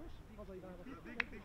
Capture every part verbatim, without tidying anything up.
Hazai válogatott.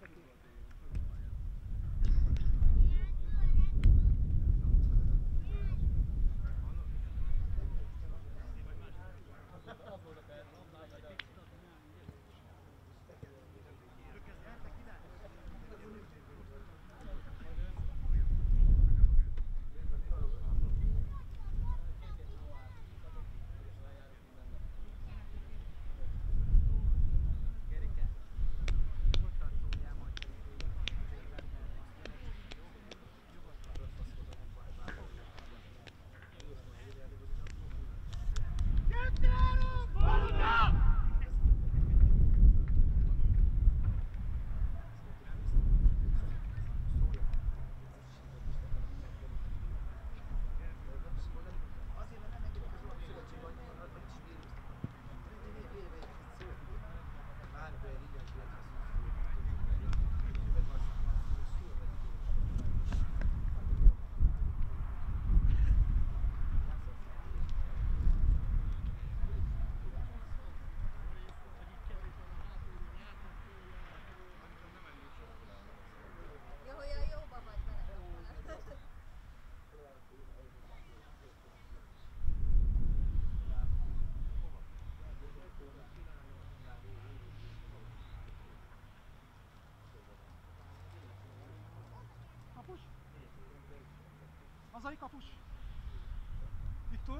Kapus? Hazai kapus. Viktor?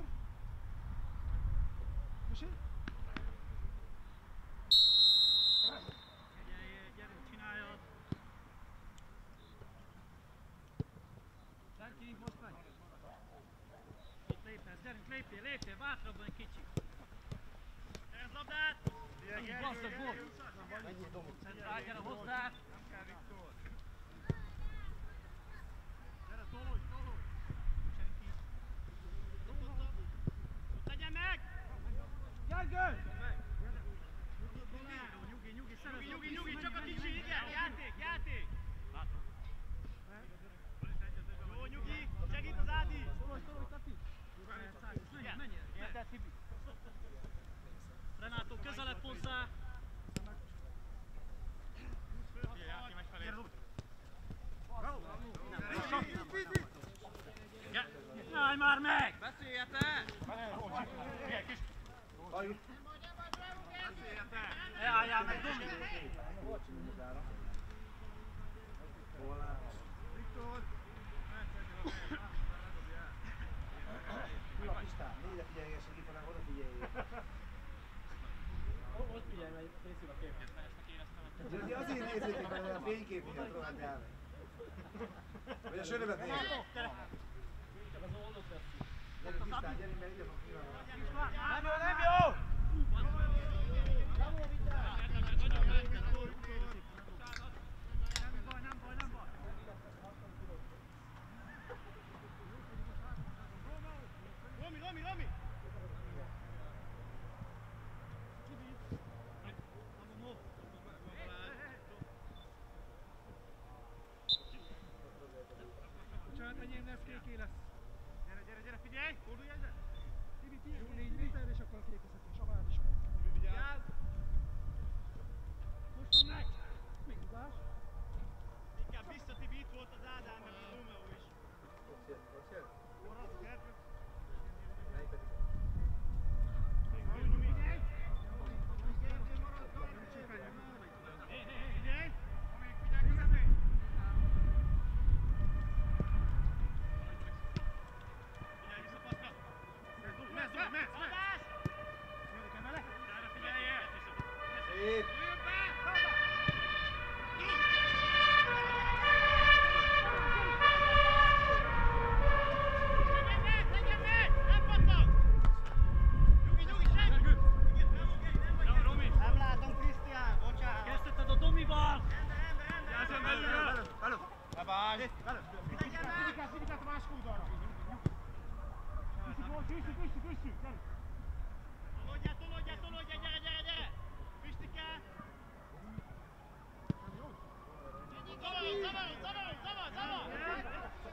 Musi? Gyerünk, csináljad! Szerki, hozd meg! Itt lépesz, gyerünk, lépjél, lépjél, bátrabban egy kicsit! Gyere az labdát! Megint basszak, volt! Centrál, gyere hozzá! Nem kell, Viktor! Gyere, tolódj, tolódj! Senki! Ott legyen meg! Gergő! Nyugi, nyugi, nyugi, nyugi, nyugi, csak a kicsi, igen! Játék, játék! Látom. Jó, nyugi, segít az Ádi! Tolódj, tolódj, Tati! Menjél, menjél! Érted, Tibi? Renátó, közelebb hozzá! Játék megy felé! Állj már meg! Beszéljetek! Milyen kis... Beszéljetek! Ne álljál meg, Domi! Viktor! Hülye Pistán, négyre figyeljél, segítenek, oda figyeljél. Ott figyelj, mert készül a kép. De azért nézzétek, mert a fénykép miatt rohadt el. Vagy a sörömet nézzétek. Csak az oldott lesz. Gyerünk Pistán, gyerünk, mert ide fog kívánni. Nem jó, nem jó! Nem jó, Vitál! Nem baj, nem baj, nem baj! Romi, Romi, Romi! Bocsánat, enyém lesz, kéké lesz. Gyere, gyere, gyere, figyelj! Fordulj egyre! Tibi, tibi, négy méter, és akkor a kékezhetünk, Savár is. Tibi, vigyázz! Most meg! Még tudás? Inkább vissza, Tibi, itt volt az Ádám, meg a Rómeó is. Ott jön, ott jön. Forradsz, Gergő! Melyik pedig? Figyelj! Hé, hé, hé, figyelj! Amíg figyelj, közepén! Figyelj, vissza, paszka! Mensz, mensz, mensz, mensz! Adás! Jövök emele? Gyere, figyeljél! Szép! Jöjjön be! Legyen meg, legyen meg! Nem pattog! Nyugi, nyugi, segg! Nem, Romi! Nem látom, Krisztián, bocsánat. Kezdheted a Domival! Rendben, rendben, rendben. Jelzem belülről! Előbb! Bye-bye! Legyen meg! Fizikát, fizikát a másik oldalra. Visszük, visszük, visszük, visszük, gyerünk. Tolódjál, tolódjál, tolódjál, gyere, gyere, gyere! Pistike! Zavarod, zavarod, zavarod, zavarod, zavarod!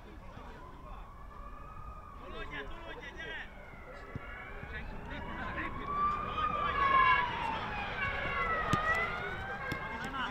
Tolódjál, tolódjál, gyere! Senki, lépj, lépj! Tolódj, tolódj!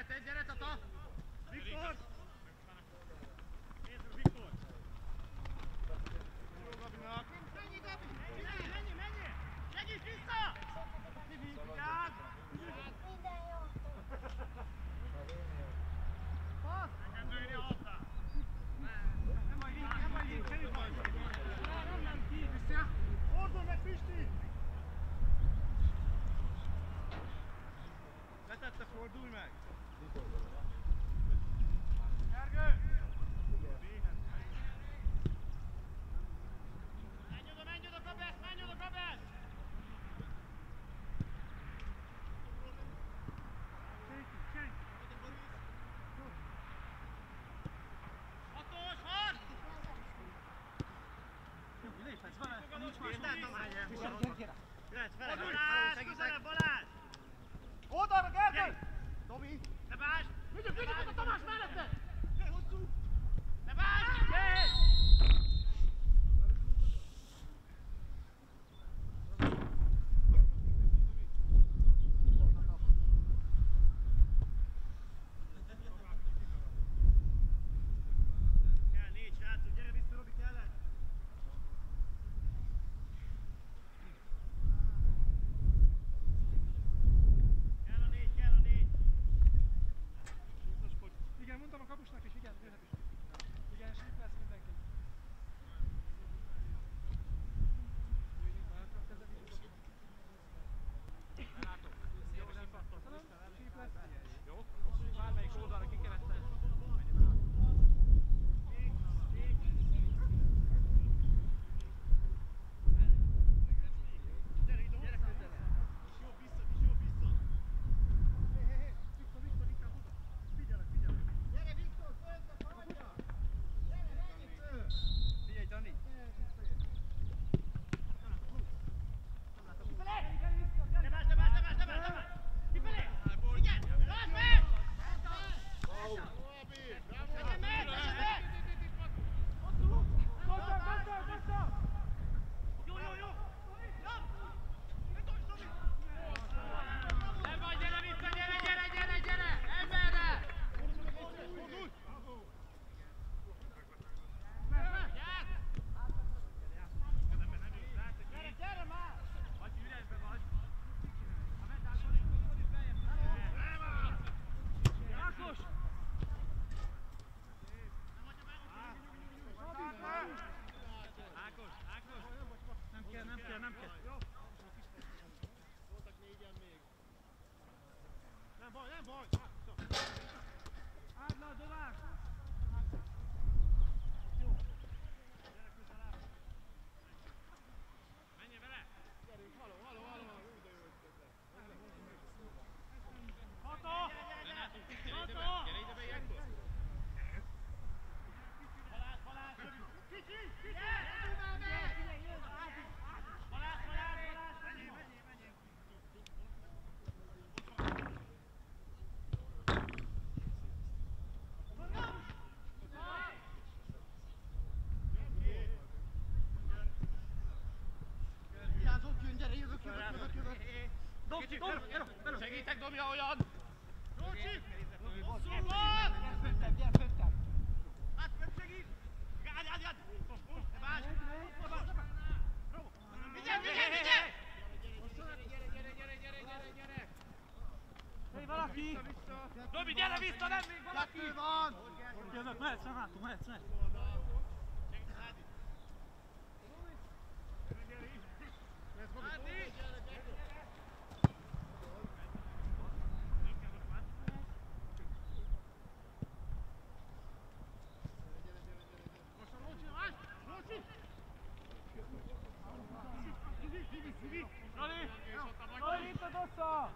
Gyere, gyere, Tata! Viktor! Nézd, Viktor! Jó, Gabinak! Mennyi, Gabi! Menj, menj, menj! Segíts vissza! Tibi, vigyázz! Minden jó. Passz! Nekem nőni hozzá! Nem majd így, nem majd így, semmi baj. Nem, nem, ki! Vissza! Fordulj meg, Pisti! Letette, fordulj meg! Gergő! Menj oda, menj oda, Gabesz, menj oda, Gabesz! Senki, senki! Hatos, hat! Léphetsz vele, nincs más Érted, Tamás? Jöhetsz vele, Balázs, segítek! közelebb, Balázs! Oldalra, Gergő! Tomi! Lebás! Vigyük, vigyük a Tamás mellette! Lebás! Gyere! Kell négy, srácok, gyere vissza, Robi, kellett! Kell a négy, kell a négy! Biztoskodj! Igen, mondtam a kapusnak is, igen, jöhet is. Igen, síp lesz mindenki. Jöjjünk már, kezdem is. Látok, Jó, rendben. Köszönöm, síp lesz. jó? Bármelyik oldalra kikerettel. Gyere ide, gyere közelebb! Kis jobb vissza, kis jobb vissza! Hé, hé, hé, Viktor, Viktor, inkább oda. Figyelek, figyelek. Gyere, Viktor, földbe, haladja! Gyere, menjünk föl! Figyelj, Dani! Lebás, lebás, lebás, lebás, lebás! Kifelé! Igen! Lásd meg! Legyen meg, legyen meg! Gazda, gazda, gazda! Jó, jó, jó! Nem vagy, gyere vissza, gyere, gyere, gyere, gyere! Emberre! Gyere, gyere már! Vagy üresbe vagy! Ha megáll, Zoli, Zoli, beljebb! Ákos! Ákos, Ákos! Nem kell, nem kell, nem kell! Voltak négyen még. Nem baj, nem baj! Áld le a dolást! Gyere közelebb! Menj vele! Gyerünk, haló, haló, haló! Jó, de jó ötletek! Ható! Ható! Gyere ide be ilyenkor! Balázs, Balázs! Kicsi! Kicsi! Balázs, Balázs, Balázs! Menjél, menjél, menjél! Vigyázzunk, jön, gyere, jövök, jövök, jövök, jövök! Dob, dob! Segítek, dobja olyan! Rócsi! Hosszú Hosszú volt! volt! Föntebb, gyere, föntebb! Hát, nem segít! Gád, gád, gád! Lebás! Vigyázz, vigyázz, vigyázz! Gyere, gyere, gyere, gyere, gyere, gyere! Hé, valaki! Dobi, gyere vissza, nem még valaki! Kettő van! Jövök, mehetsz, nem látom, mehetsz, mehetsz. Zoli! Zoli, itt a dossza!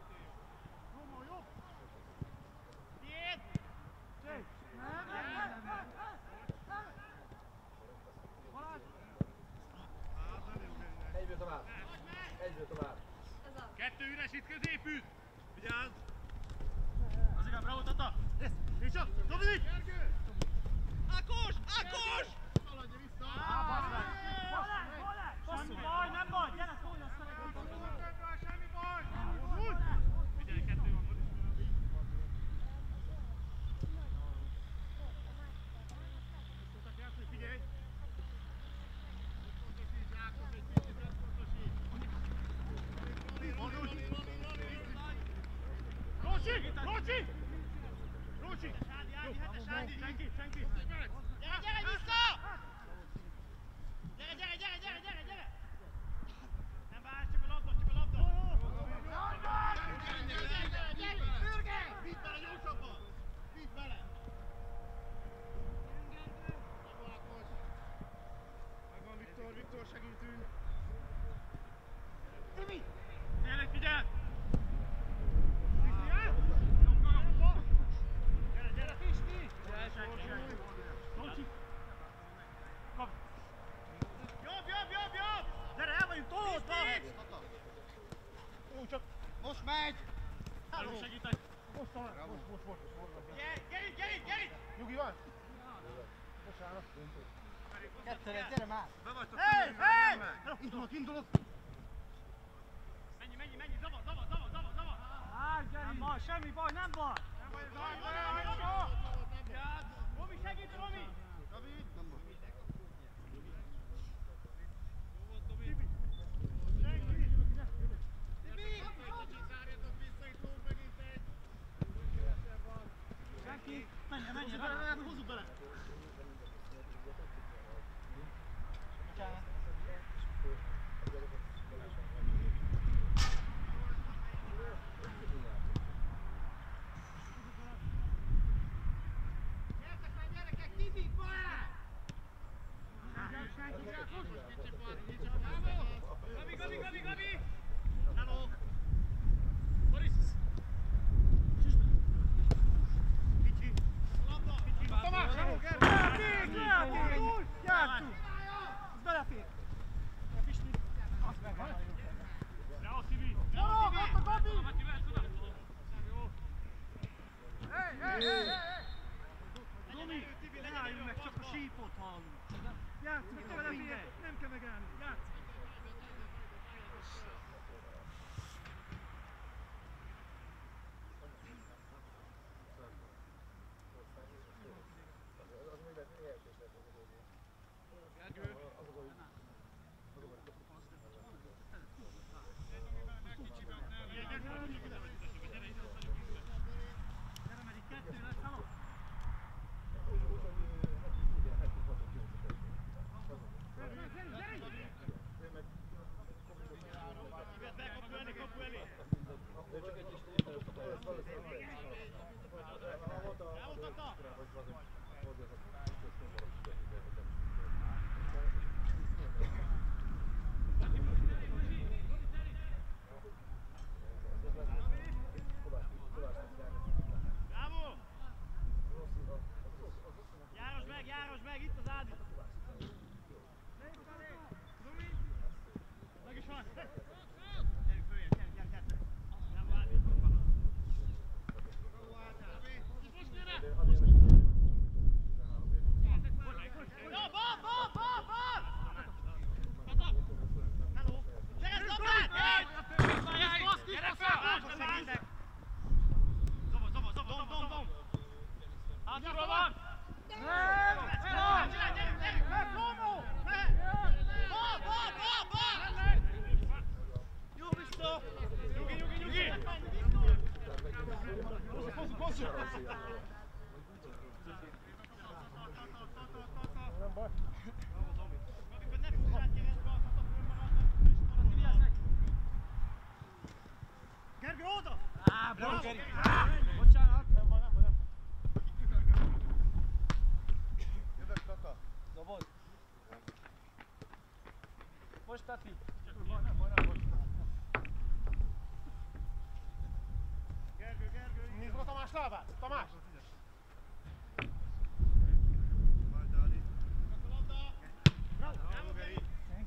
Tiéd! Csé! Nem, nem, nem, nem, nem. Balázs! Egyből tovább. Egyből tovább. Kettő üres itt középütt! Vigyázz! Az igaz, bravo, Tata! És csak, Dominik! Ákos! Ákos! Haladja vissza! Á, bassz meg! Balázs, Balázs! Semmi baj, nem baj, gyere, szólj azt a Semmi baj! Figyelj, kettő van, Senki, senki, senki! Gyere, gyere, vissza! Gyere, gyere, gyere, gyere, gyere, gyere! Nem várj, csak a labda, csak a labda! Gyere, gyere, gyere, gyere! Fürge! Vidd bele gyorsabban! Vidd bele! Megvan Viktor, Viktor segítünk! Timi! Tényleg figyelj! Gyere, gyere, Pisti! Gyere, senki, senki! Tolcsi! Kap! Jobb, jobb, jobb, jobb! Gyere, el vagyunk tolódva! Ó, csak... Most megy! Nem segítek! Most talán! Most, most, most! Gyere, gyere, gyere, gyere! Nyugi van? Bocsánat. Kettőre, gyere már! Be vagytok Hey, hey! Indulok, indulok! Menj, menj, menj, zava, zava, zava, zava, zava! Állj, Geri! Nem baj, semmi baj, nem baj! Nem baj, baj, baj, baj, baj! Robi, segít, Robi! David! Nem baj. Senki! Menj, menj, menj! Hozzuk bele! Gyertek már, gyerekek, Tibi, balá! Gabi, Gabi, Gabi, Gabi! Hello! Boris! Kicsi! Labda! Kicsi! Tamás! Játék! Játék! Játszunk! Ez belefér! Pisti! Azt meg van. Bravo, Tibi! Jó, ott a Gabi! Mati, mehet oda! Jó! Hey, hey, hey, hey! Domi, ne álljunk meg, csak a sípot hallunk. Játszunk, te belefér, nem kell megállni, játszunk. Gyere, Medi, kettő lesz, haló! Kapu elé, kapu elé! Elmutatta! Bravo! Járos meg, járos meg, itt az Ádi! Meg is van! Gyerünk följön, gyere, gyere, gyere! Nem várj! Jó, bal, bal, bal, bal! Hello! Gyere, szabad! Gyere fel! Zova, zova, zova, zova, zova! Hátulról van! Nem! Csinálj, gyerünk, gyerünk! Nem, Romó! Bal, bal, bal, bal! Jó, vissza! Nyugi, nyugi, nyugi! Hozzuk, hozzuk! Nem baj. Amikor ne tudsz átkérdezve, a katapult maradnak! Gergő, oda! Á, Bravo, Geri! Bocsánat! Nem baj, nem baj, nem. Jövök, Kaka. Dobod! Most Tati! Nem baj, nem baj, nem baj. Gergő, Gergő. Nézd meg a Tamás lábát! Tamás! Bravo, Geri!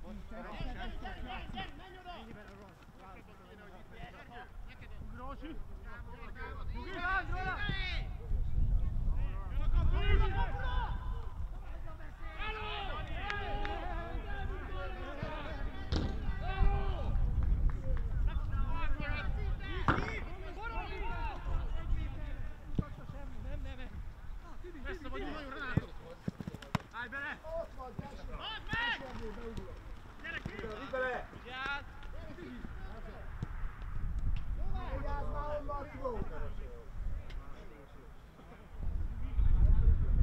Messze vagyunk, nagyon Renato! Állj bele! Add meg! Gyere ki! Vidd bele! Vigyázz! Vigyázz már onnan, Rigó!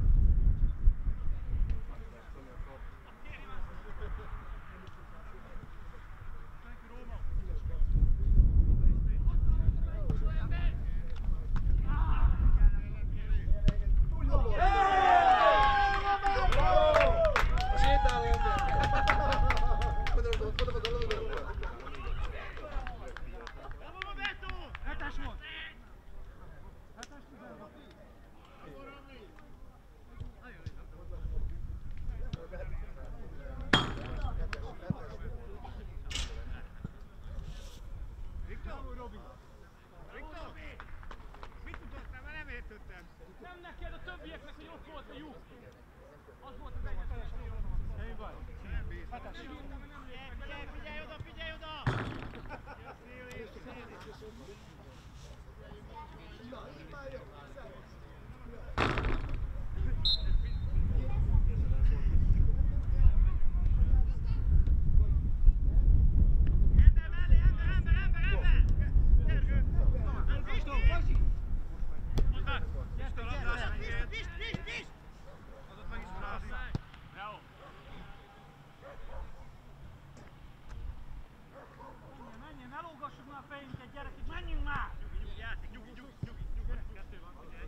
Gabi, ott volt a lyuk! Az volt az egyetlen. Én vagy. Hetes. Figyelj, figyelj oda, figyelj oda! Menjen, ne lógassuk már a fejünket, gyerekek, menjünk már! Nyugi, játék, nyugi, nyugi, nyugi, nyugi. Kettő van, figyelj.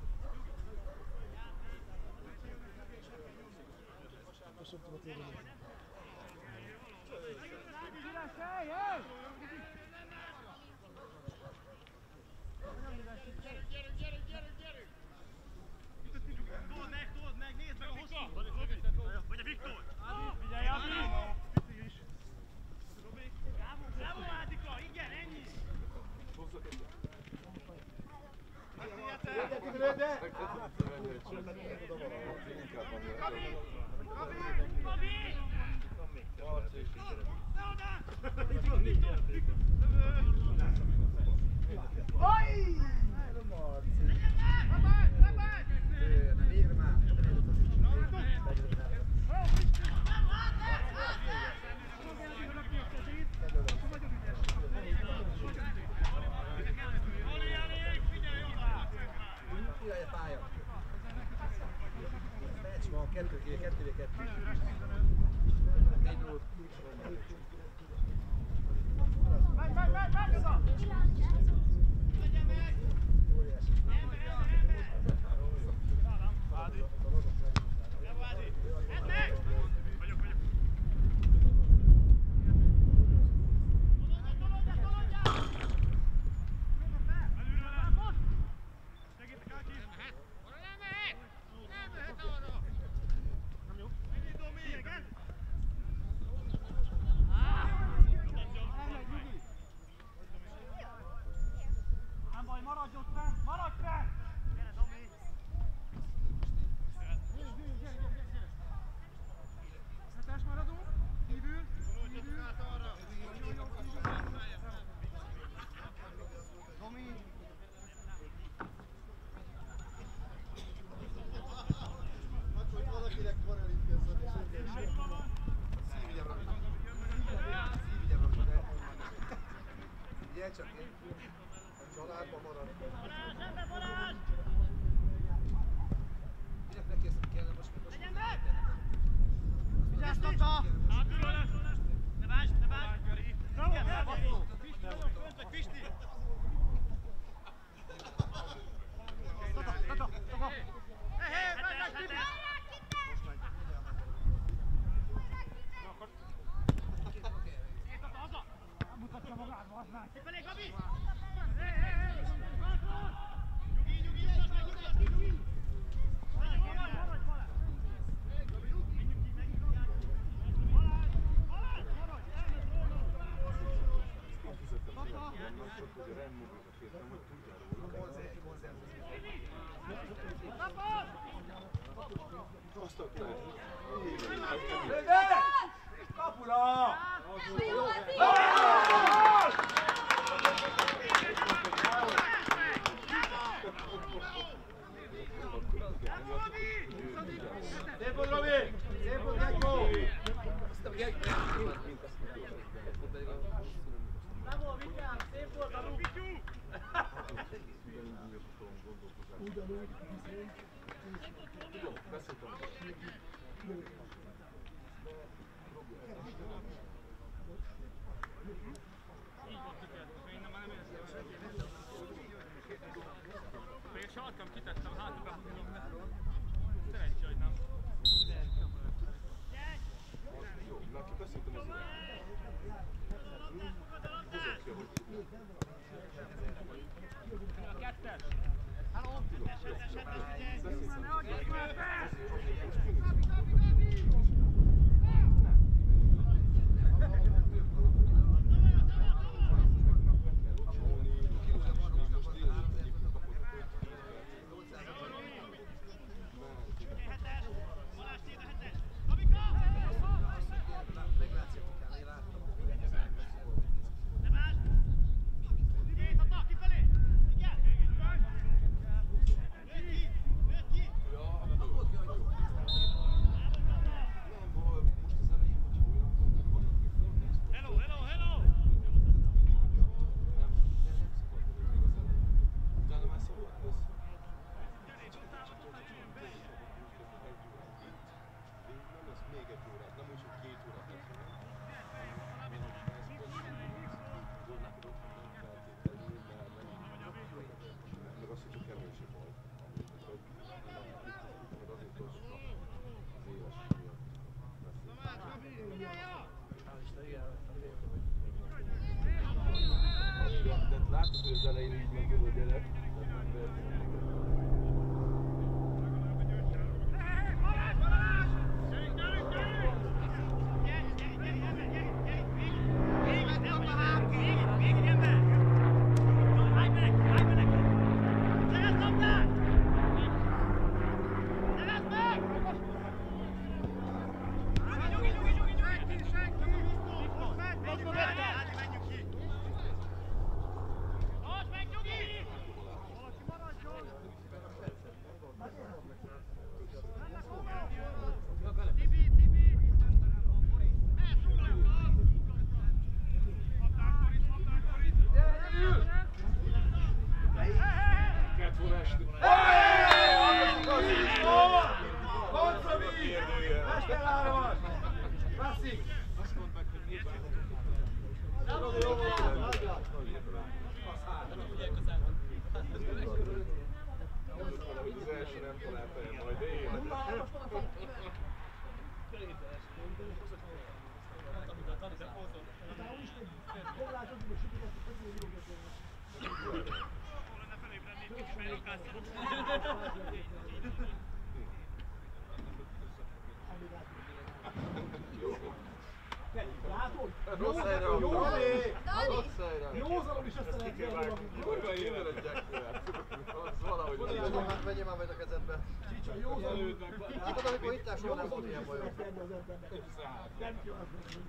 Gyerünk, gyerünk, gyerünk, gyerünk! Told meg, told meg, nézd meg a hosszú! Vagy a Viktor! Figyelj, Abi! Pici is. Robi! Bravo, Ádika, igen, ennyi! Kettő, kettő, kettő. Egy null. Menj, menj, menj, menj oda! Legyen meg! Óriási. Ádi! Bravo, Ádi! Edd meg! Vagyok, vagyok! Tolódjál, tolódjál! Előre! Segítek, Áki! Nem mehet! Arra nem mehet! Nem mehet arra! Ennyi, Domi! Igen? Nem baj, maradj ott fenn! Maradj fenn! Gyere, Domi! Hetes maradunk. Kívül. Tolódjatok át arra! Domi. Hogy valakinek van elintkezve, és szívügyem Robi. Szívügyem Robi, de... Figyelj csak, én a családban maradok. Balázs, ember, Balázs! Minek neki ezt kellene most még most... Legyen meg! Vigyázz, Tata! Átülőle! Ne vásd, ne vásd! Bravo, Igen, bravo! bravo! Pisti, nagyon fönt vagy, Pisti! Tata, Tata, Tata! Hé, hé, meg, meg, Tibi! Tata, haza! Mutatja magát, vazd meg! Kifelé, Gabi! Hé, hé, hé! Nyugi, nyugi, nyugi, nyugi, nyugi, nyugi! Maradj, maradj, maradj, maradj! Kapura! Szép volt, Robi! Szép volt, Gekko! Bravo, vigyázz! Szép volt a luk! Még egy sarkam kitettem, hátul behúzom be. Szerencsé, hogy nem. Jó, neki beszéltem az ilyen. Mutatja, hogy A kettes! beszéltem. Ne adjasz már fel! lenne felébredni egy kicsit, mert rakásszerűen. Látod? Rossz helyre van. Jó, Rossz helyre. józanul is össze lehet venni. Kurva élet Jack-től. Az valahogy nem. Vegyél már majd a kezedbe. Csicsa, józanul. Tudod, amikor itt soha nem volt ilyen bajom. Nem kell.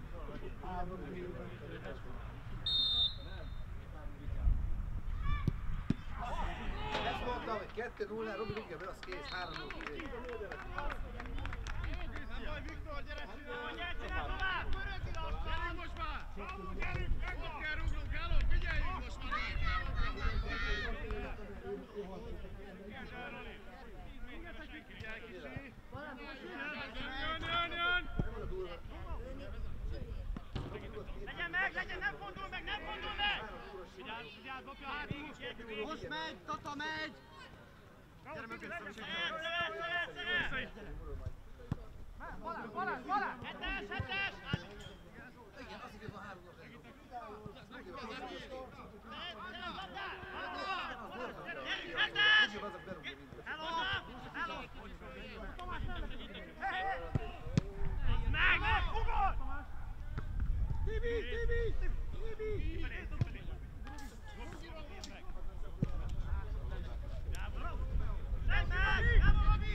Ezt mondtam, hogy kettő nulla, Robi rúgja be, az kész, három nulla. Nem baj, Viktor, gyere csinálj! Gyere, csinálj tovább! Gyerünk most már! Ott kell rúgnunk, álló, figyeljünk most már! Jön, jön, jön! Legyen meg, legyen, nem fordul meg, nem fordul meg! Vigyázz, vigyázz, dobja a hátul! Most megy, Tata megy! Gyere meg össze, szeret, szeret, szeret, szeret! Balázs, Balázs, Balázs! Hetes, hetes! Igen, az igaz, van három nap. Hello! Hello! Meg! Meg! Ugor! Tibi! Tibi! Tibi! Szedd meg! Bravo, Robi!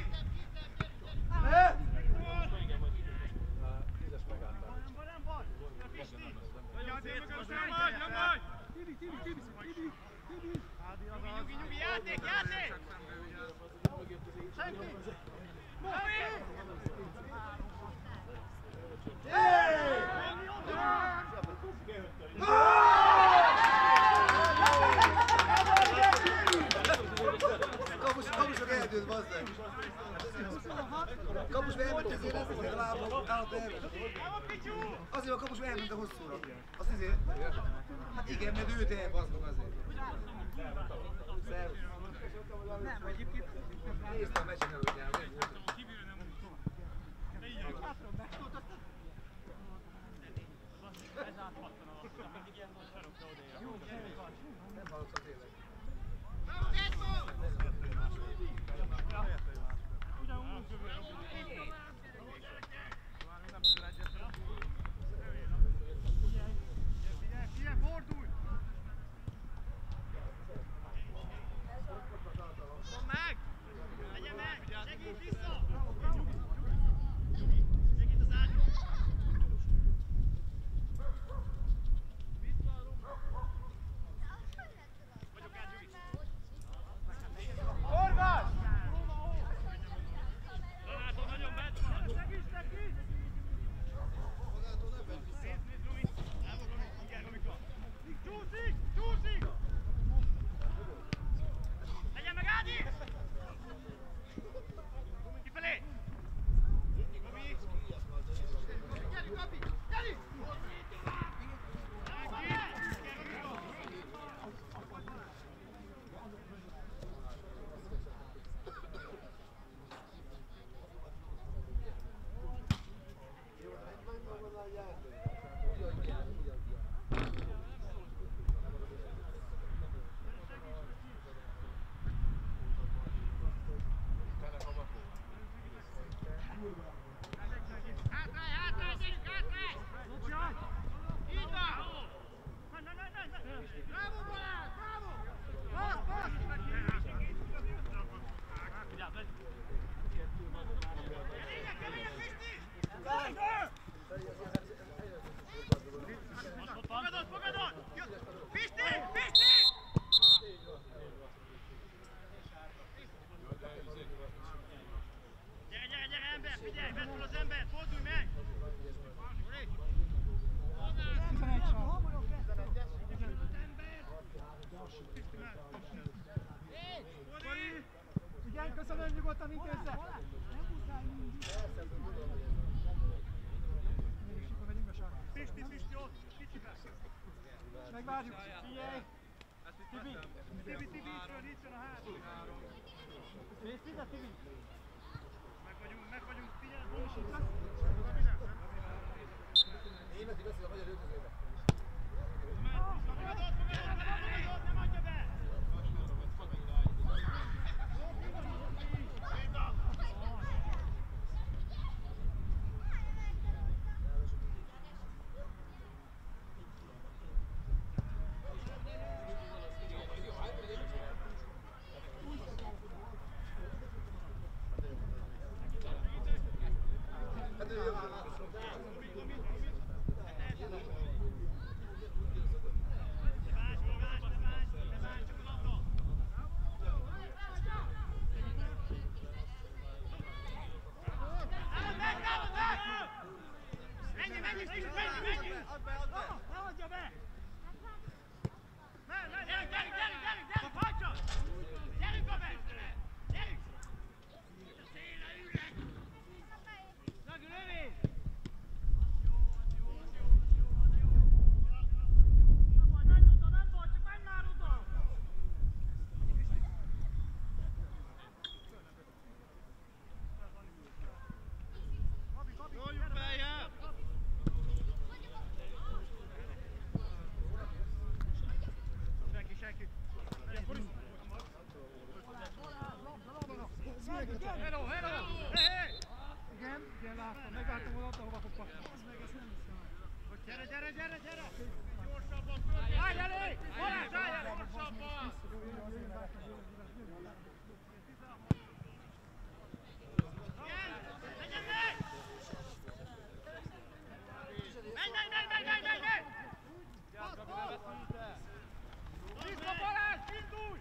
Tízes megálltál. Nem baj, nem baj! Játék mögött, nem vagy, nem vagy! Tibi, Tibi, Tibi, Tibi, Tibi. Nyugi, nyugi, játék, játék! Senki! Robi! Kapus, kapusok eldőlt, bazdmeg. Kapus meg elment azért, ezt azért a lábam, állat elment. Azért a kapus elment a hosszúra. Azt azért? Hát igen, mert őt el, bazdmeg azért. Szervusz. Nem, egyébként. Néztem a meccsen előtt, nem volt. Nem hallottam tényleg. Figyelj, fordulj! Mondd meg! Legyen meg! Segíts vissza! Segít az ágy! Vissza a rumba! Vagyok át, Gyugi! Horváth! Donátor nagyon bent van! Segíts neki! Nézd, nézd, Rumi! Elmond, Rumi! Igen, Rumika! Csúszik! Csúszik! Legyen meg, Ádi! Kifelé! Robi! Gyerünk, Gabi! Gyerünk! Hátráj, hátráj, gyerünk, hátráj! Így van! Bravo, Balázs, bravo! Passz, passz! Keményen, keményen, Pisti! Fogadod, fogadod! Pisti, Pisti! Gyere, gyere, gyere, ember! Figyelj, vedd fel az embert! Fordulj meg! Igen, köszönöm, nyugodtan intézze. Megyünk be, Sándor. Pisti, Pisti, ott! Kicsibe! Megvárjuk. Figyelj. Tibi! Tibi, Tibi, itt jön, itt jön a hátul! Mész ide, Tibi. Meg vagyunk, meg vagyunk, figyelj! Németi veszik a magyar öltözőbe. Fogadod, fogadod! Add be, add be! Ne adja be! Gyerünk, gyerünk, gyerünk, gyerünk, gyerünk, hajtson! Gyerünk a mestre! Gyerünk! Széle ülnek! Zsagi, lövés! Nem baj, menj oda, nem baj, csak menj már oda! Nyoljuk feljebb! Senki, senki! Hello, hello! Hey, hey! Igen, igen, láttam, megálltam volna ott, ahova fog pakni. Gyere, gyere, gyere, gyere! Gyorsabban föl! Állj elé! Balázs, állj elé! Gyorsabban! Legyen meg! Menj, menj, menj, menj, menj, menj, menj! Vissza, Balázs, indulj!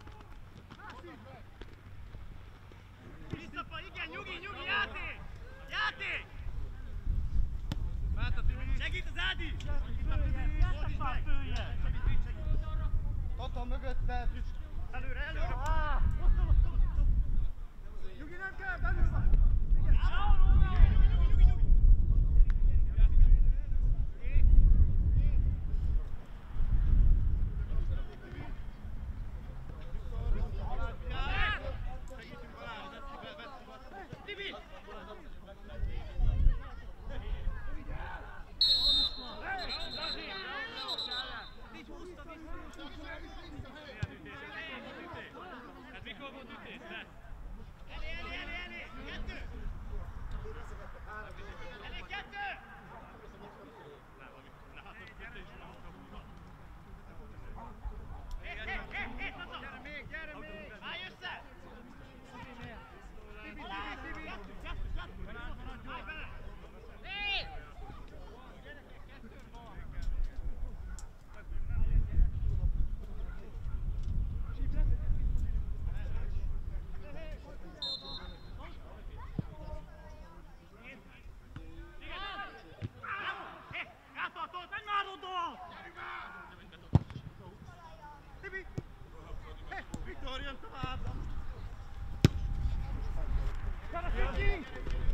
Vissza, igen, nyugi, nyugi, játék! Játék! Mehet a Tibi! Segít az Ádi! Fordítsd meg! Segít, segít! Tata mögötted! Előre, előre! Nyugi, nem kell, belül van! Igen! Nyugi, nyugi, nyugi! Segítünk Balázs! Tibi! Hát mikor volt ütés, te? Elé, elé, elé, elé! Kettő! Elé, kettő! Hé, hé, hé, hé, Tata! Gyere még, gyere még! Állj össze! Tibi, Balázs! Tibi, Tibi! Kettő, kettő, kettő! Állj bele! Hé! Tibi! Hey, Viktor, jön tovább! Gyere, Kiki!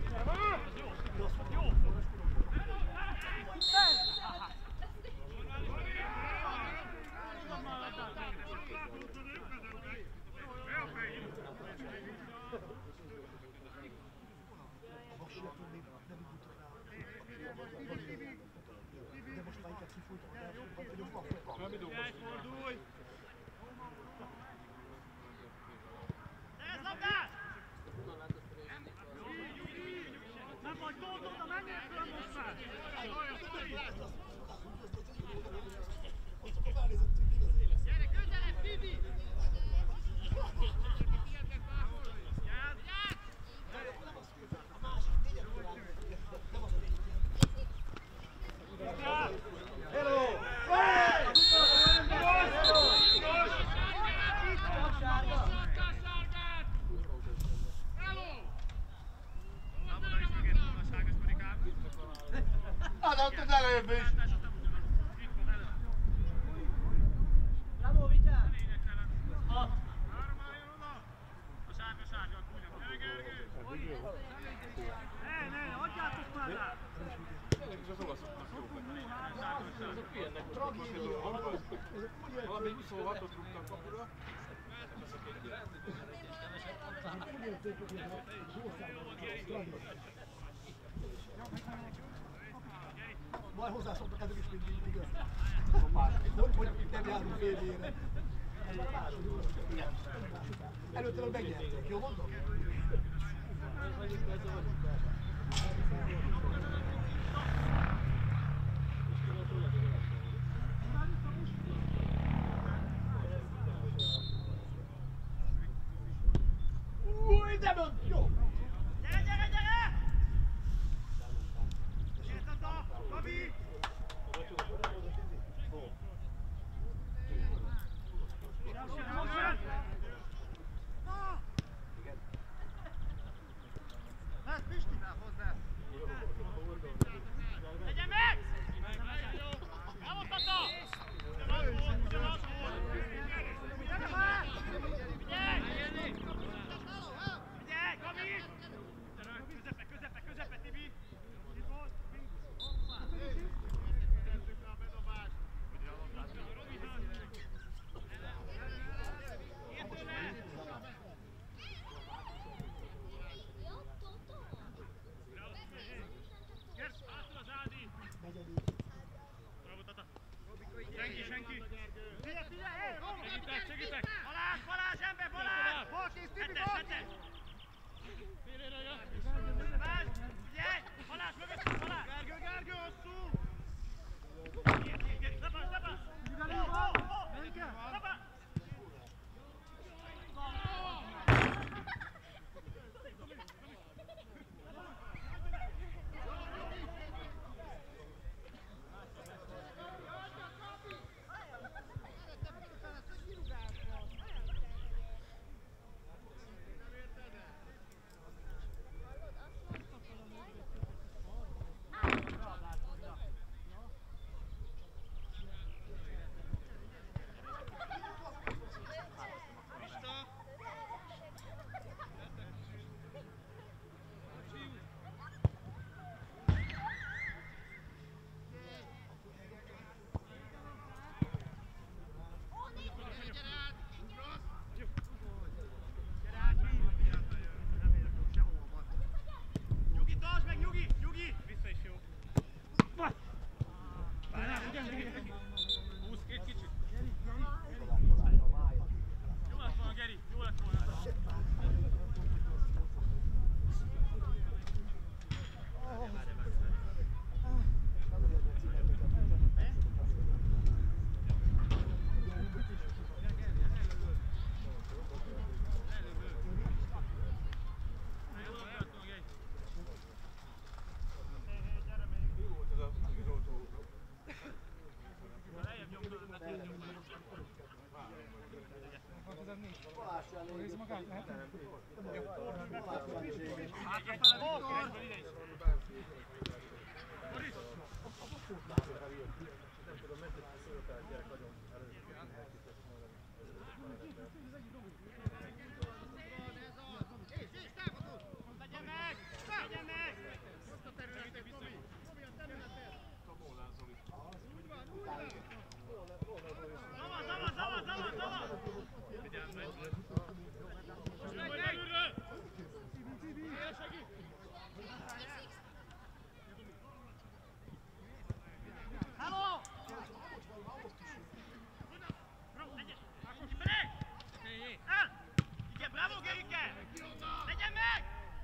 De most már inkább kifújtam, de jobban vagyunk kapva. Fordulj! Szerezd labdát! Nem vagy told oda, menjél föl most már! Gyere, közelebb, Tibi! Hello! Adott az előbb is! Bravo, vigyázz! Ne, ne, adjátok már rá! És az olaszoknak jó. Azok ilyennek valami huszonhatot rúgtak kapura. Majd hozzászoktak ezek is mindig, igaz? Hogy, hogy nem járunk félére. Előtte meg megnyerték, jó mondom? Új, de mond, jó! Gyere, gyere, gyere! Gyere, Tata! Gabi! Lász, Pisti! Senki, senki. Figyelj, figyelj, hé, Robi! Segítek, segítek! Balázs, Balázs, ember, Balázs! Bal kész, Tibi, Hetes, bal hetes! kész! Félére jön! Balázs, figyelj! Balázs, mögöttünk, Balázs! Gergő, Gergő, hosszú! Lepas, lepas! Menj kell! Lepas! Nyugi, tartsd meg, Nyugi! Nyugi! Vissza is jó. Húsz két kicsit. Jó lett volna, Geri, jó lett volna. Legyen meg! Legyen meg! Azt a területet, Tomi! Tomi, a területet! Zava, zava, zava, zava, zava! Majd belülről! Hello! Bro, legyen! Kifele! El! Igen, bravo, Gerike! Legyen meg!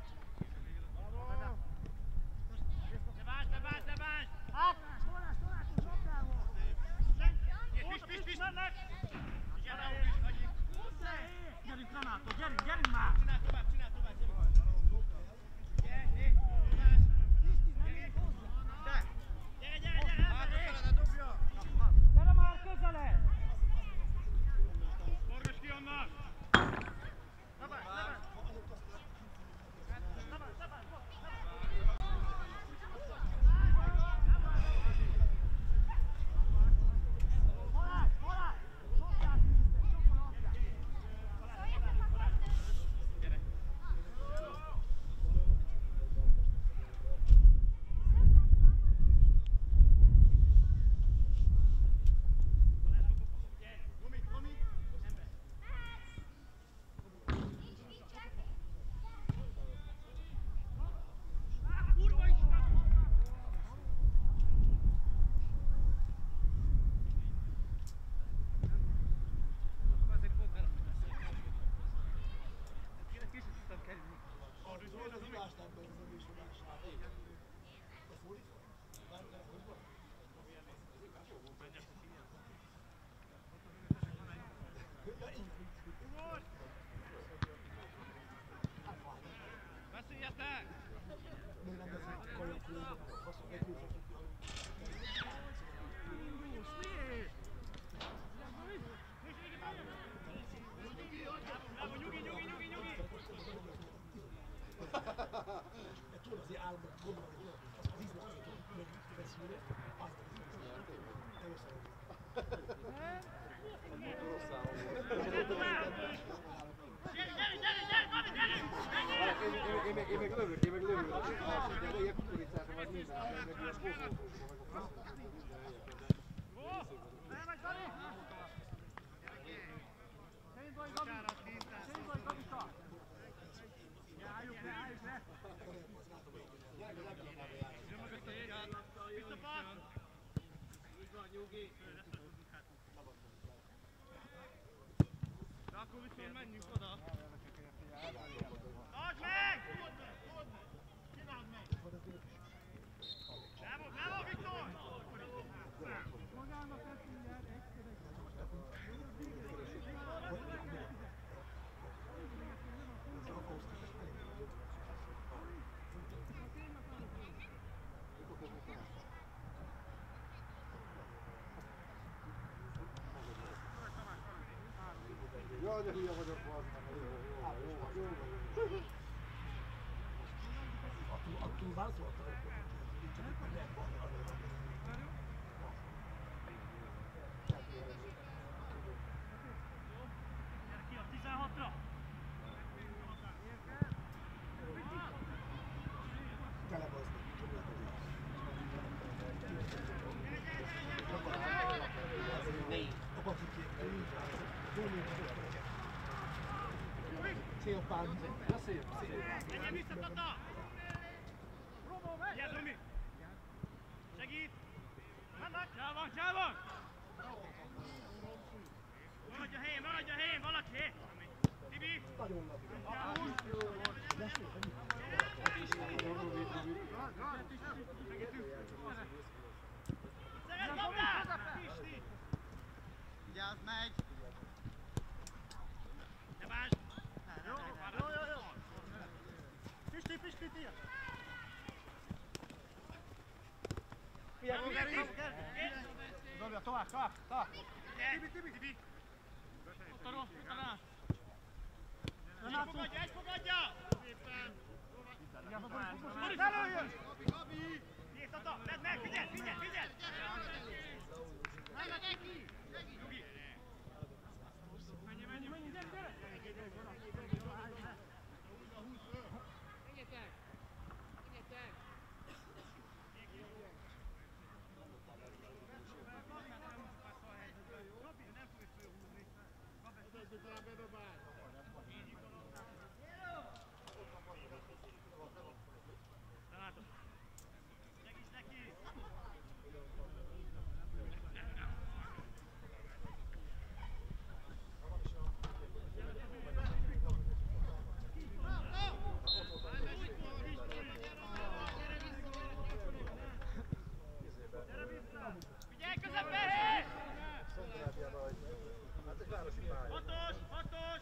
Ne bánts, ne bánts, ne bánts! Hát! Szólás, szólás, hogy labdával! Pis, pis, pis, mennek! Igen, bravo, pis, annyi! Gyerünk, Renato, gyerünk, gyerünk már! Csinál tovább, csinál tovább, gyerünk! Gyere, hé! Gyere, gyere, gyere, ember, Dobja! gyere már közelebb! Forgass ki onnan! Szabad, szabad! Szabad, szabad! Balázs, Balázs! Szokták műzve, sokkal adják! Gyere! Tomi, Tomi! Kurva Isten! Beszéljetek! Indulsz, miért? Bravo, nyugi, nyugi, nyugi, nyugi! Tudod, azért államban gondolom, hogy olyan, az az ízlet, hogy megfeszülő, az Gyere, gyere, gyere, gyere, Gabi, gyere! Én meg, én meg lövök, én meg lövök. De ilyen kukoricásom az minden, meg ilyen kókókókó. Elmegy, Gabi! Szerint vagy, Gabi! Szerint vagy, Gabika! Ja, álljuk le, álljuk le! Jön mögött a jég. Vissza, pad! Úgy van, nyugi. De akkor viszont menjünk oda. Tartsd meg! Csináld meg! Bravo, bravo, Viktor! Jaj, de hülye vagyok, bazd meg. Jó, jó, jó. Attól válaszolta. Ki a tizenhatra? Tele bazd meg. Apa figyelj. Szia, pán. Ja, szép, szép. Menjél vissza, Tata! Vigyázz, Rumi! Segít! Mennek! Csál van, csál van! Maradj a helyén, maradj a helyén, valaki! Tibi! Nagyon labda. De szép, hogy Szerez labdát! Pisti! Vigyázz, megy! Ne bánts! Jó, jó, jó, jó! Pisti, Pisti, tia! Figyelj, figyelj! Dobja, tovább, tovább, tovább! Tibi, Tibi, Tibi! Ott a rossz, ott a rá! Egy fogadja, egy fogadja! Előjön! Nézd, Tata, vedd meg, figyelj, figyelj, figyelj! Nyugi! Menj, menj, menj, gyere, gyere! Segíts neki! Figyelj közepén! Hát egy városi pálya. Hatos, hatos!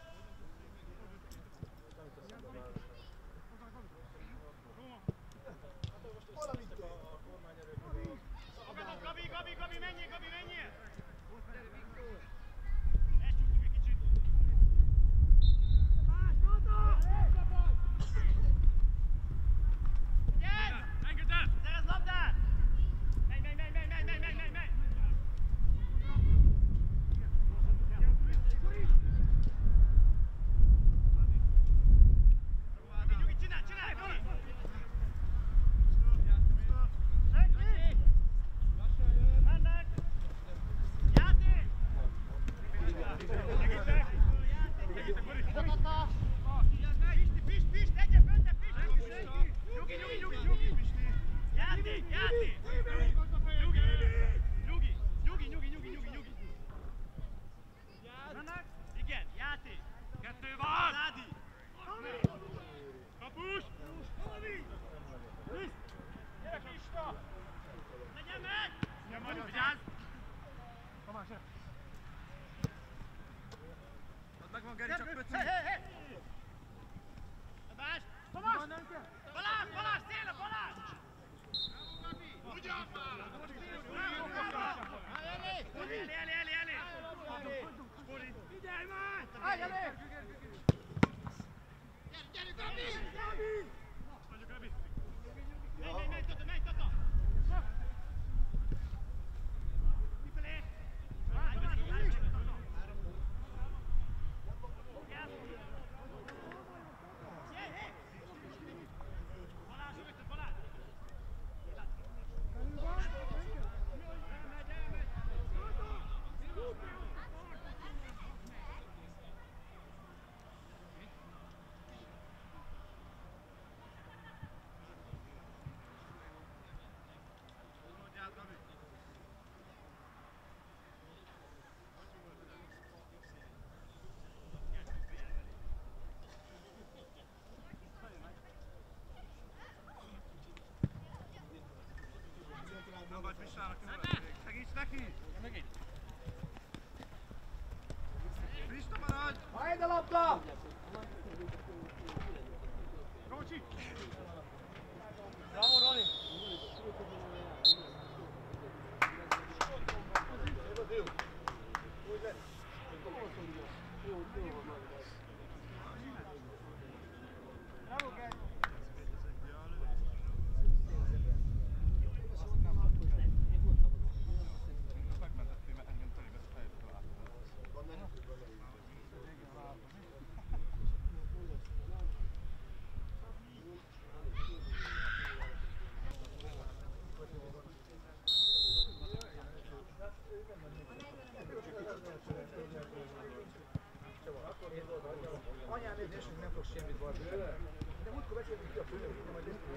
Fogadod, Gabi, Gabi, Gabi, menjél, Gabi, menjél! Elcsúsztunk egy kicsit. Figyelj! Engedd el! Szerez labdát! Menj, menj, menj, menj, menj, menj, menj, menj, menj! Nyugi, nyugi, csinálj, csinálj, Gabi! Senki! Mennek! Játék! Segítek! Pisti, Pist, Pist, egyre föntebb, Pist! Nyugi, nyugi, nyugi, nyugi! Játék, játék! Nyugi, nyugi, nyugi, nyugi, nyugi, nyugi, nyugi! Mennek? Igen, játék! Kettő van! Zádi! Kapus! Gyere, Pista! Legyen meg! Vigyázz! Tamás, jön! Ott megvan Geri, csak pöcci! Hé, hé, hé! Tamás! Tamás! Balázs, Balázs, széle, Balázs! Ugyan már! Elé, elé, elé, elé! Figyelj már! Állj elé! Gyere, Gabi! Mondjuk, Gabi! Menj, menj, menj, Tata, menj, Tata! Kifelé! Állj, Balázs, állj! Vigyázz! Krista maradj! Majd a labda! Rocsi! Bravo, Roli! Anyám nézésünk nem fog semmit baj bőle, de múltkor beszéltünk ki a főnök, majd ezt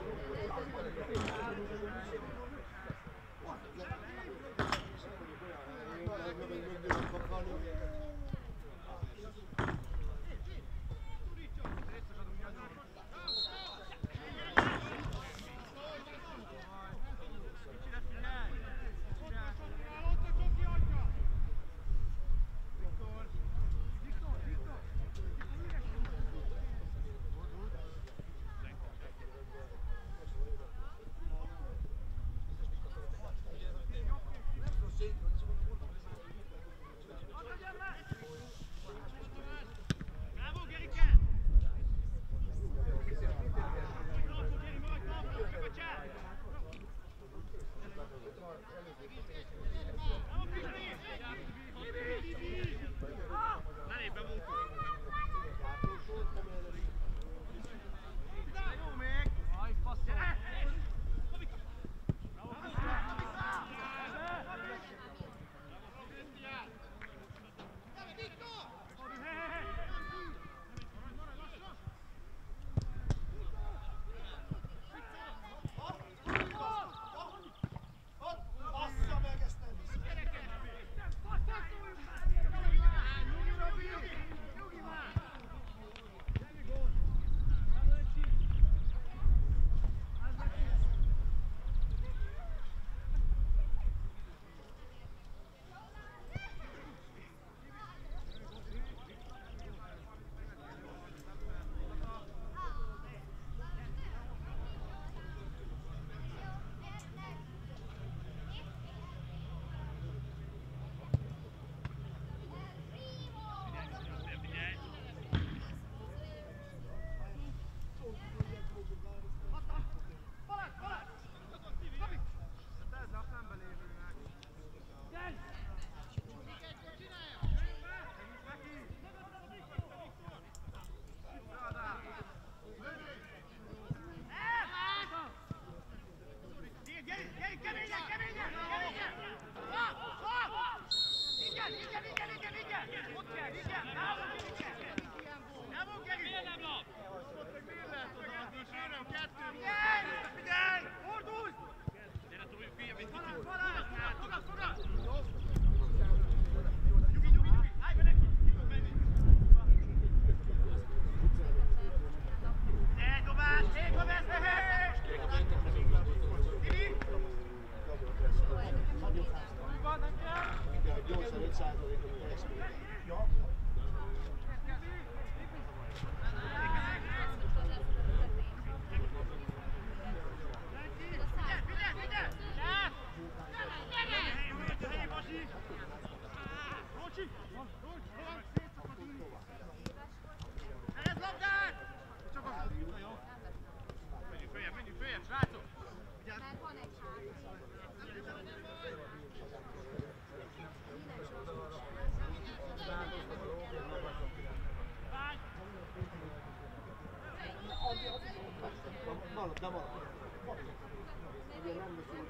De van. Ugye nem beszélünk.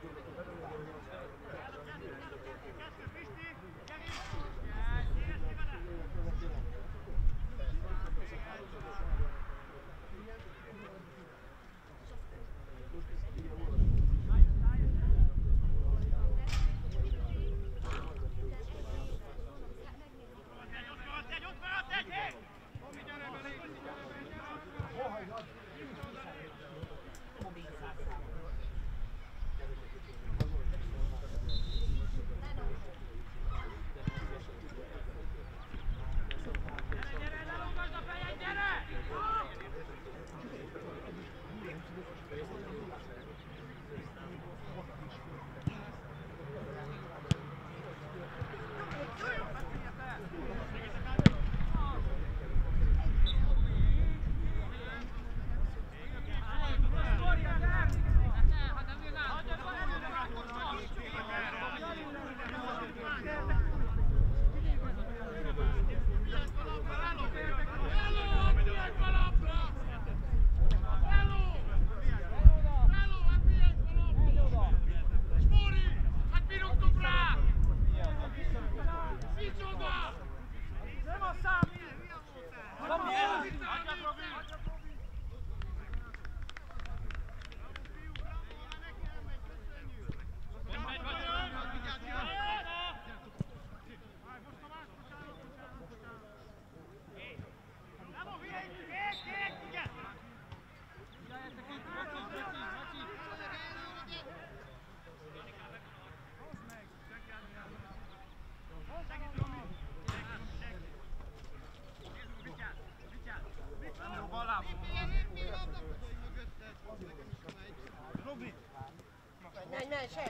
Menj, menj, senki!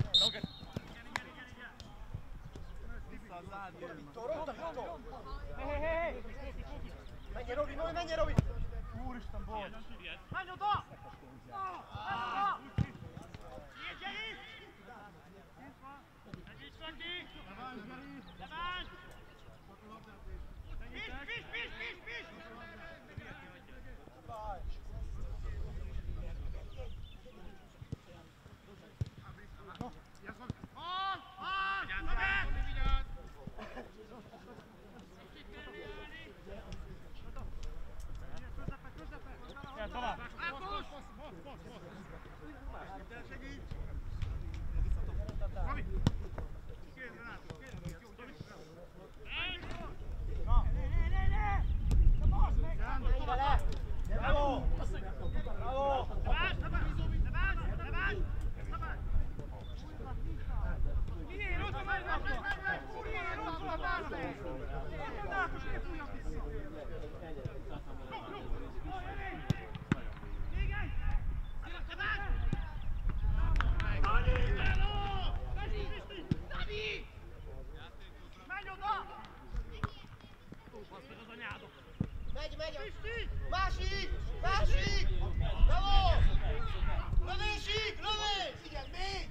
Viktor, ott a Viktor! Hé, hé, hé! Menjél, Robi, Robi, menjél, Robi! Úristen, bocs! Menj oda! Menj oda! Megy, megy! Másik! Másik! Bravo! Lövésig! Lövés! Igen, még!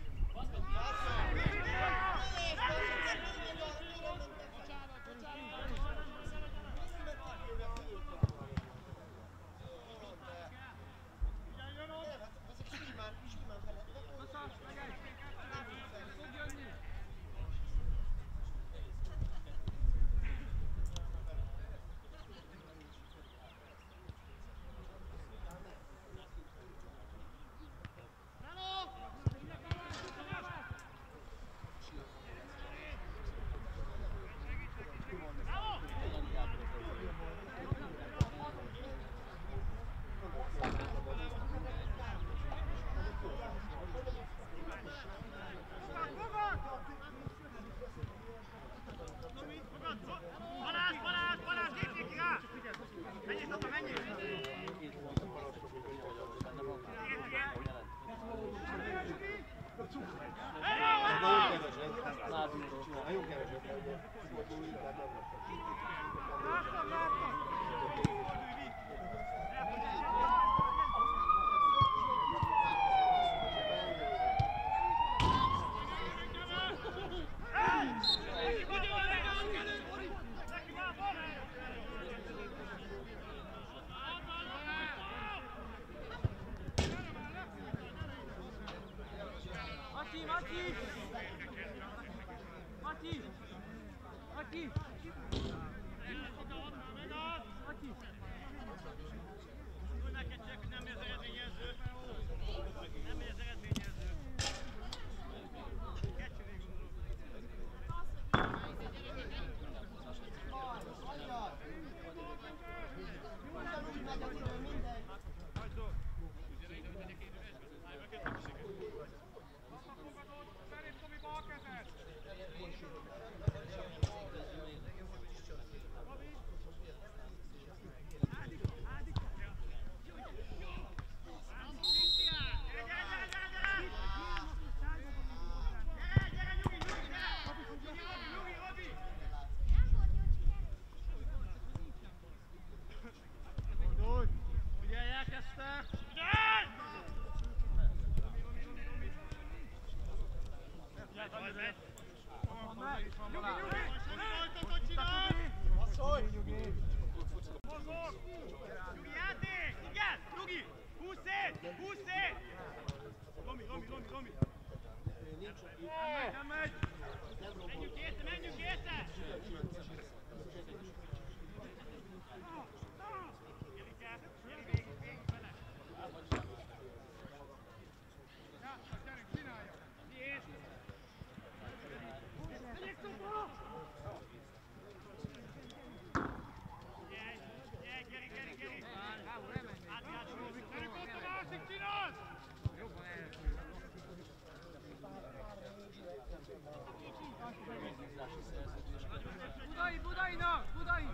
Budai, Budainak! Budai!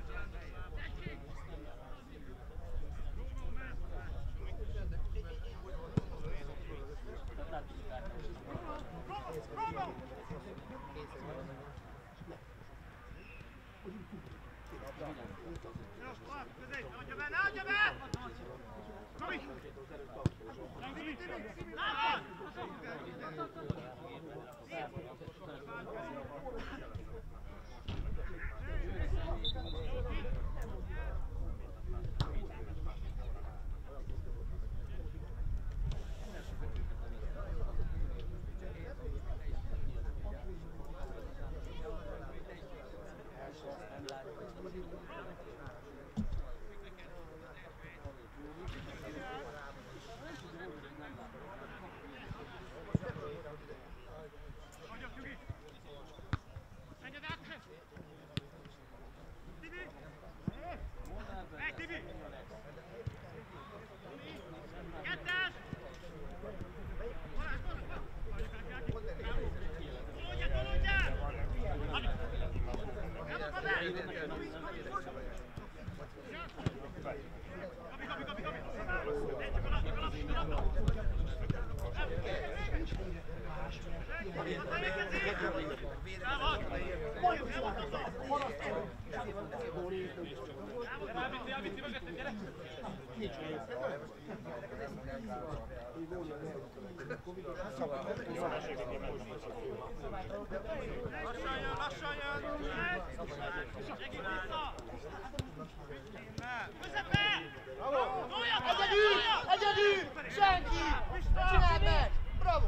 Egyedül! Egyedül! Senki! Csináld meg! Bravo!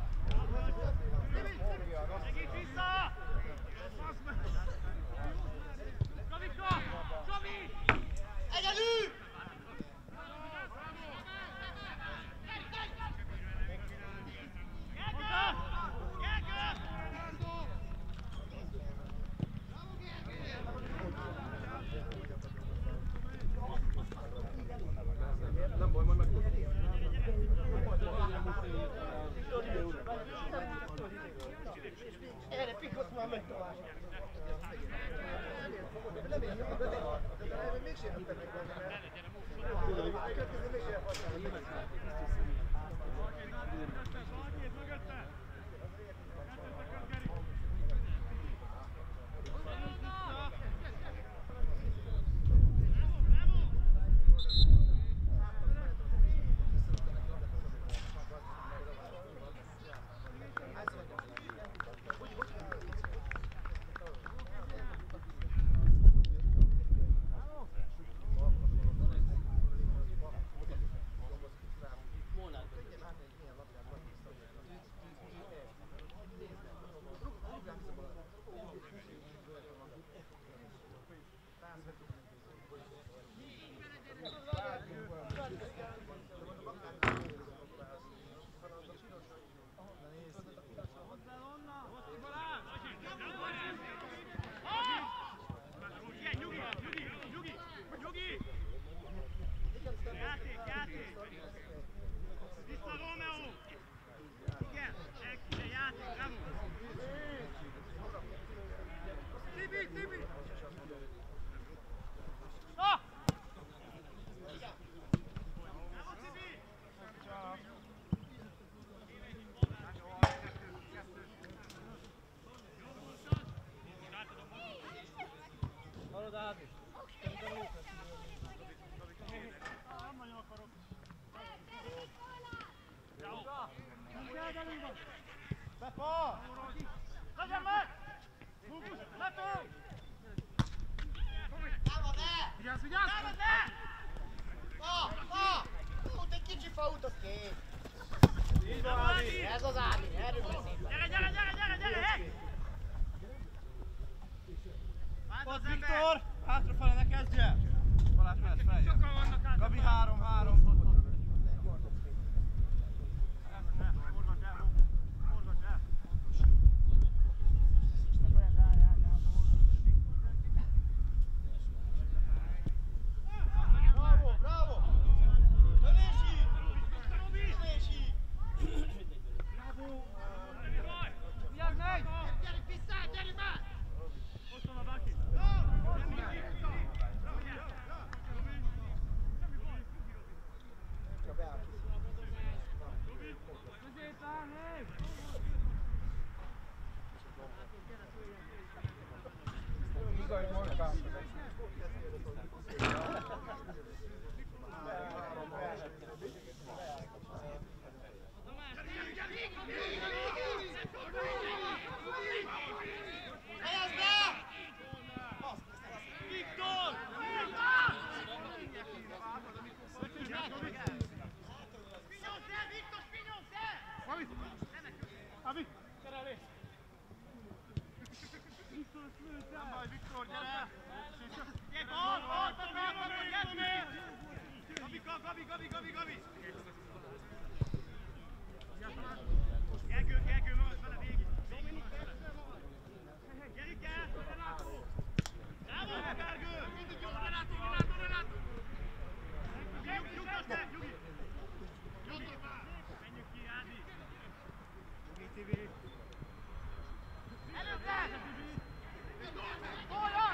Segíts vissza! Gabika! Gabi! Egyedül! Nem baj, majd meg. Erre pikot már megtalálni. Nem is, de mégsem jöttem meg hozzá. A következő mégsem akartam. Bepa! Legyen meg! Lepő! Vigyázz, vigyázz! Támad le! Fa! Fa! Út, egy kicsi fa út, az kész. Így van, Ádi! Ez az Ádi, erről beszéltem. Gyere, gyere, gyere, gyere, gyere! Hey! Pont Viktor, hátrafele ne kezdje! Balázs mehet feljön. Gabi három, három. Bravo, bravo! Lövési! Lövési! Vigyázz meg! Gyerünk vissza, gyerünk már! Ott van a baki! Húzzai Morkán! Helyezd be! Viktor! Spinyolsz el, Viktor, spinyolsz el! Abi! Gyere elé! Nem baj, Viktor, gyere! Gyere, bal, bal, bal, bal, bal, gyere! Gabi, Gabi, Gabi, Gabi, Gabi! Gergő, Gergő, most vele végig! Gerike! Bravo, Gergő! Mindig jó, Renato, Renato, Renato! Nyugi, nyugi, nyugi, nyugi! Nyugi! Menjünk ki, Ádi! Nyugi, Tibi! Előtte! Gólya!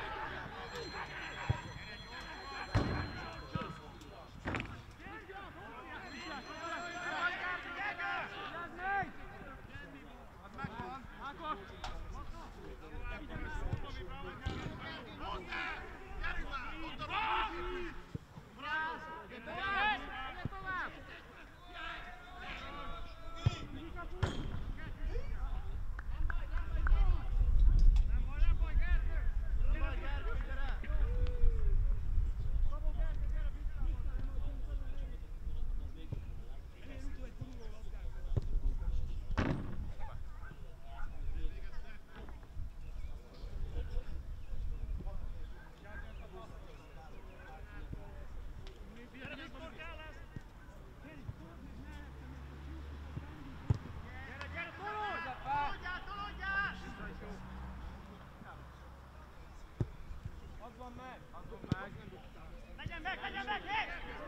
Legyen meg, legyen meg, hé!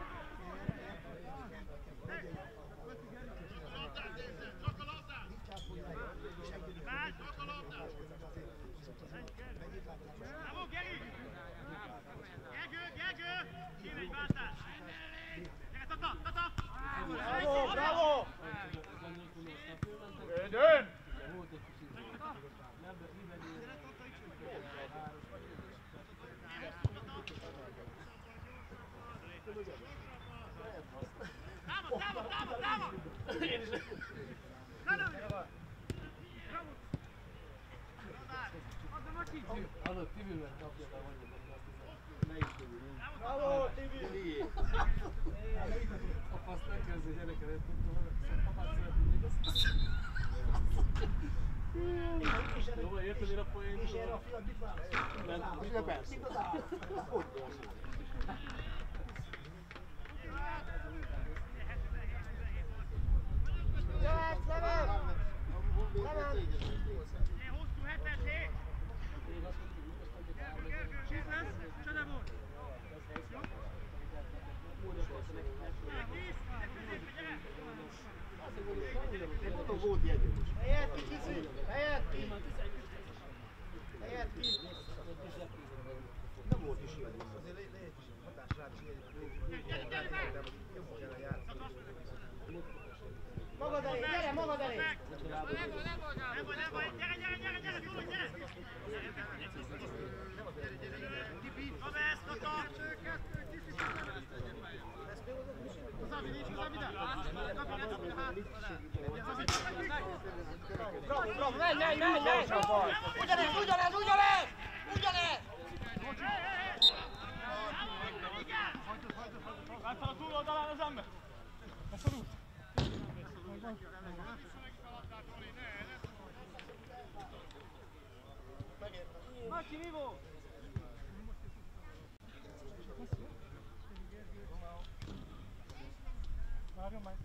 Csak a labdát! Várj! Csak a labdát! Bravo, Geri! Gergő, Gergő! Kéne egy váltás! Gyere, Tata, Tata! Bravo, bravo! Védőn! Bravo, bravo, bravo, bravo! Én is. Adott Tibiben kapja, de mondjuk, hogy ne is tudjuk. Bravo, Tibi! Apa, azt ne kezdj, gyereked, ezt tudtam, apát szeretni még azt. Jó, érted én a poént? És erre a fiat mit válasz? Nem, persze. Mit az állat? Hogy Jöhetsz, Levent! Levent! Ilyen hosszú hetes, hé! Gergő, Gergő, kész lesz? Csöde volt! Én mondom, volt jegyünk. Helyett ki, Cici! Helyett ki! Helyett ki! Nem volt is ilyen. Azért lehet is hatásrát is ilyen. Magad elé, gyere, magad elé! Nem baj, nem baj, gyere, gyere, gyere, gyere, Toló, gyere! Robesz, Tata! Bravo, bravo, menj, menj, menj, menj! Ugyanez, ugyanez, ugyanez! Ugyanez! Láttad a túloldalán az ember? Beszorult? Macsi, mi volt? Várjon meg!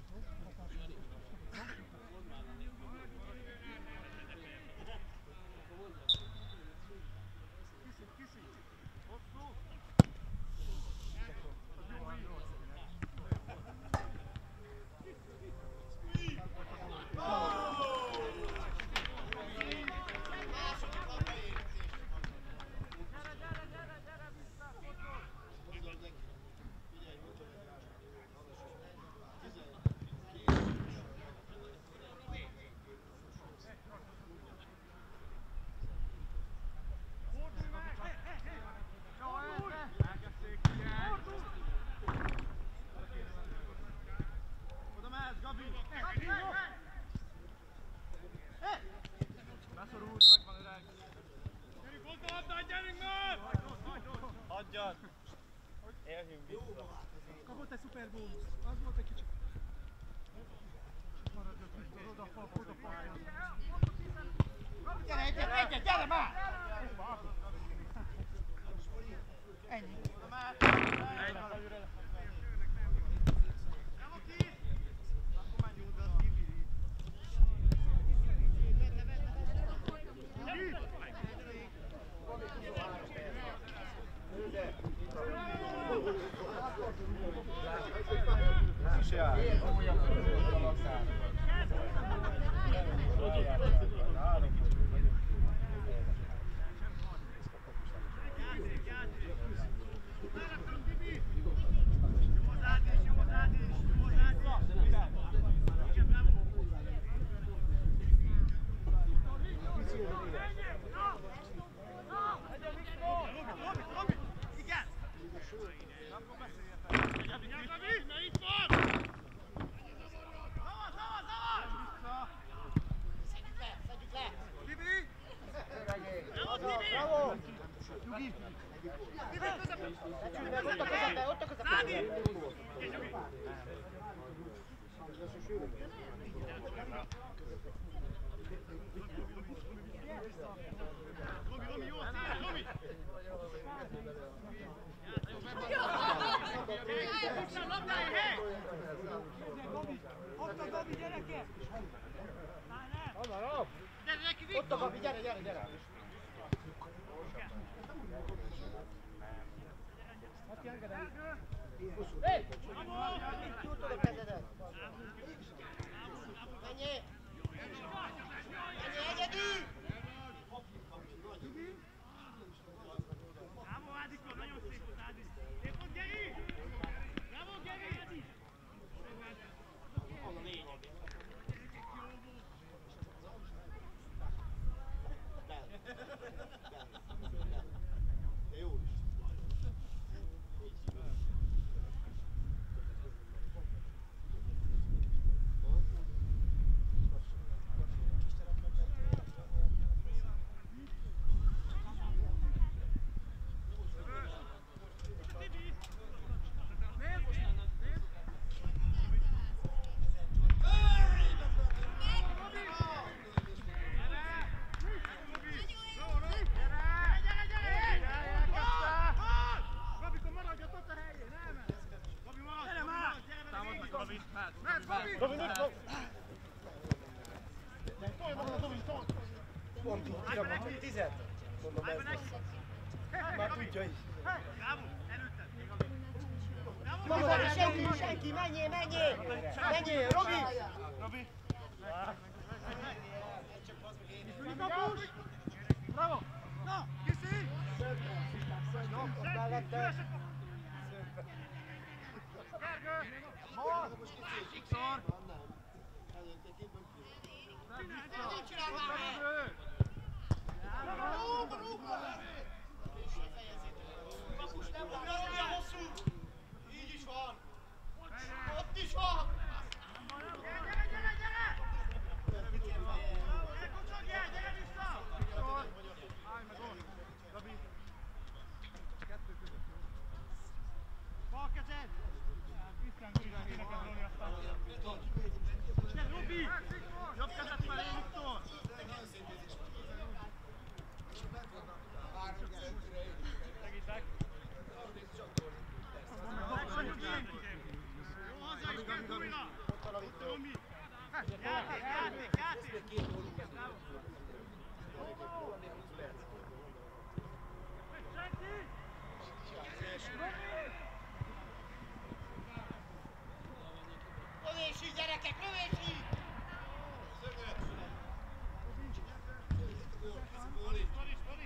Kapott egy szuper bónusz. Az volt egy kicsit. Maradjak Viktor, oda fal, oda fal. Gyere, egyet, egyet, gyere már! Ennyi. Ott a Gabi, gyere, gyere, gyere! Hé! Tudod a kezedet! Menjél! Menjél egyedül! Bravo, Ádikon, nagyon szép volt, Ádi! Szép volt, Geri! Bravo, Geri! Az a lényeg. De jó is. Pont így, kirakom, tizet. Mondom ezt. Már tudja is. Bravo, előtted! Maga, senki, senki, menjél, menjél! Menjél, Robi! Robi! Bravo! Na, Kiszi! No, mellette. Gergő! Bal! Sokszor! Mit csinál már? Rúgva, rúgva! Kapus nem van, olyan hosszú! Így is van! Ott is van! Gyere, gyere, gyere, gyere! Gyere, kucsogjál, gyere vissza! Állj meg ott! Gabi! Kettő között, jó? Bal kezed! Krisztián Gurigán énekel Roli aztán. Gyere, Robi! Jobb kezet felé, Viktor! Segítek! Jó hozzá, István, újra! Ott Romi! Játék, játék, játék! Lövési, gyerekek, lövési! Sztori, sztori!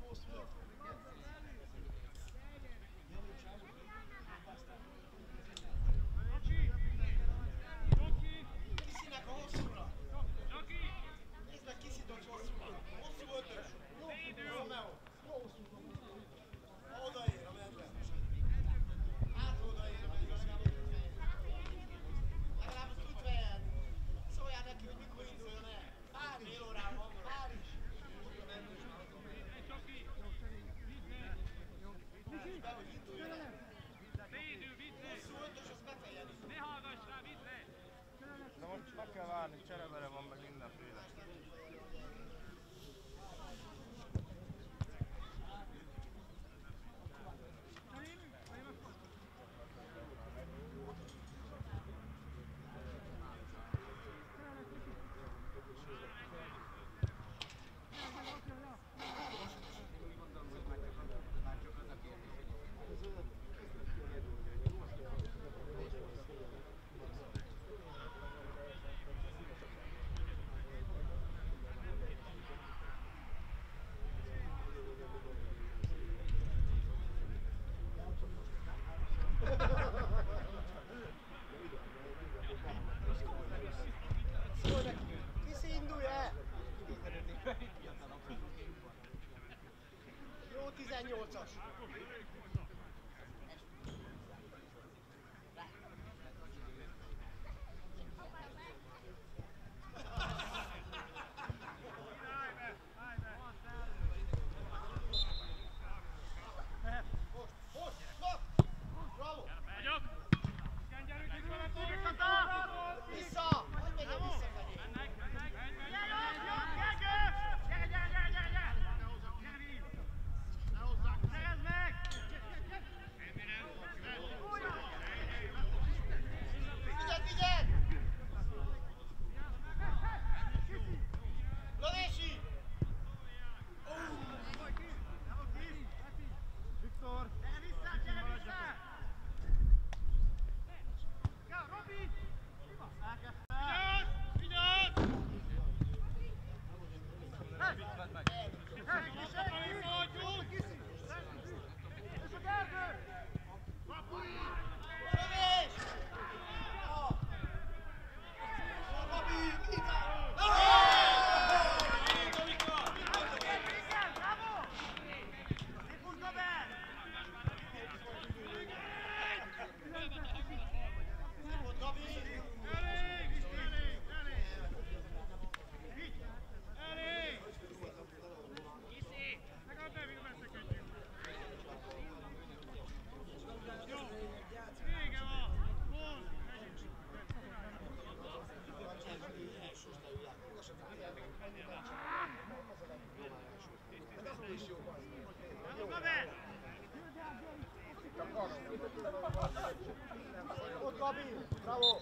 Kiszinek a hosszúra. Nézd meg, kiszidott hosszúra. Hosszú ötös. Romeo. Odaér a medve. Hát odaér a medve, legalább az ütvejen. Legalább az ütvejen. Szóljál neki, hogy mikor induljon el. Pár fél órán van, pár is. De hogy induljon el. Hosszú ötös, az befejeli. De most meg kell várni, cserebere van meg mindenféle. Szólj neki. Kiszi, indulj el. Jó tizennyolcas. Vissza! Hogy megyek visszafelé? Figyeld, figyeld! Lövési! Viktor! Lövés! Gabi, itt van! Szép volt, Gabi! Ott Gabi! Bravo!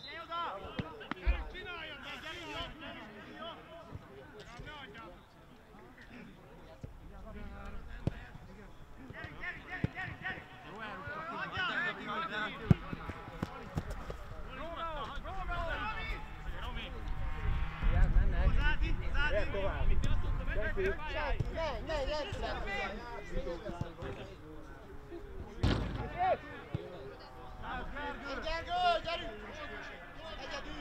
Senki, ne, ne, ne, ne! Gergő, gyerünk! Egyedül!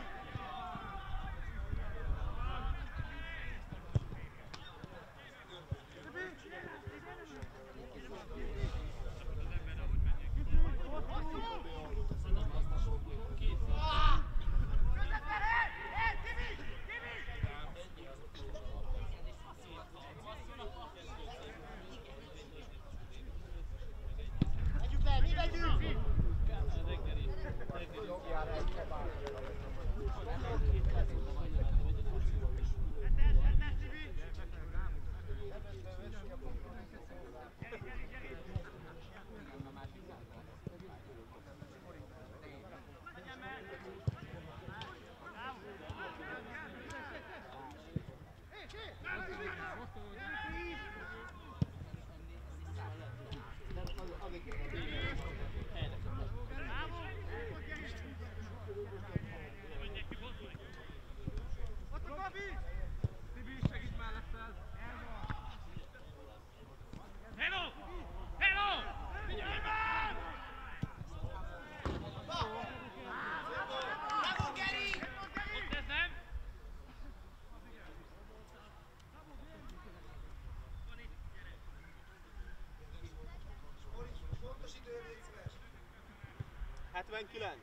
negyvenkilenc.